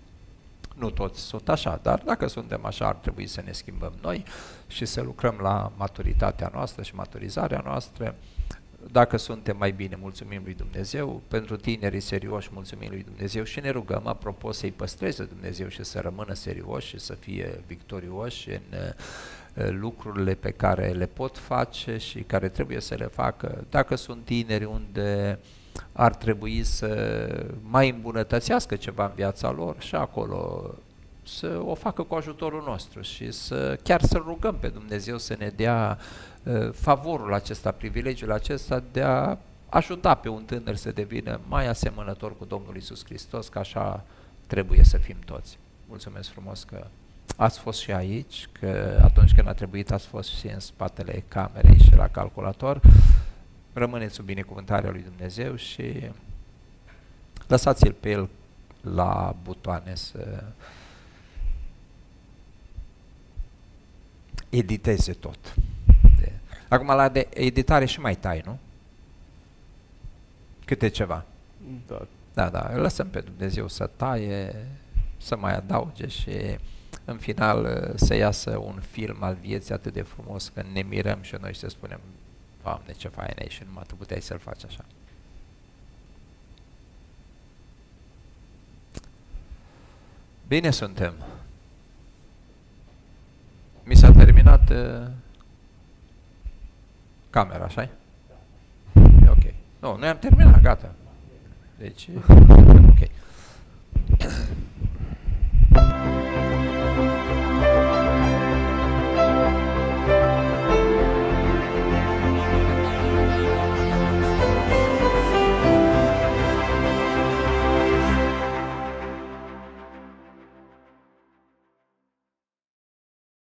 Speaker 1: Nu toți sunt așa, dar dacă suntem așa, ar trebui să ne schimbăm noi și să lucrăm la maturitatea noastră și maturizarea noastră. Dacă suntem mai bine, mulțumim lui Dumnezeu, pentru tinerii serioși, mulțumim lui Dumnezeu și ne rugăm, apropo, să-i păstreze Dumnezeu și să rămână serioși și să fie victorioși în lucrurile pe care le pot face și care trebuie să le facă. Dacă sunt tineri unde ar trebui să mai îmbunătățească ceva în viața lor, și acolo să o facă cu ajutorul nostru și să chiar să rugăm pe Dumnezeu să ne dea uh, favorul acesta, privilegiul acesta de a ajuta pe un tânăr să devină mai asemănător cu Domnul Iisus Hristos, că așa trebuie să fim toți. Mulțumesc frumos că ați fost și aici, că atunci când a trebuit ați fost și în spatele camerei și la calculator. Rămâneți sub binecuvântarea lui Dumnezeu și lăsați-l pe el la butoane să editeze tot. Acum la de editare și mai tai, nu? Câte ceva.
Speaker 3: Da.
Speaker 1: Da, da, lăsăm pe Dumnezeu să taie, să mai adauge și în final să iasă un film al vieții atât de frumos că ne mirăm și noi să spunem, Doamne, ce fain e și numai tu puteai să-l faci așa. Bine suntem. Mi s-a terminat uh, camera, așa-i? Nu, noi am terminat, gata. Deci,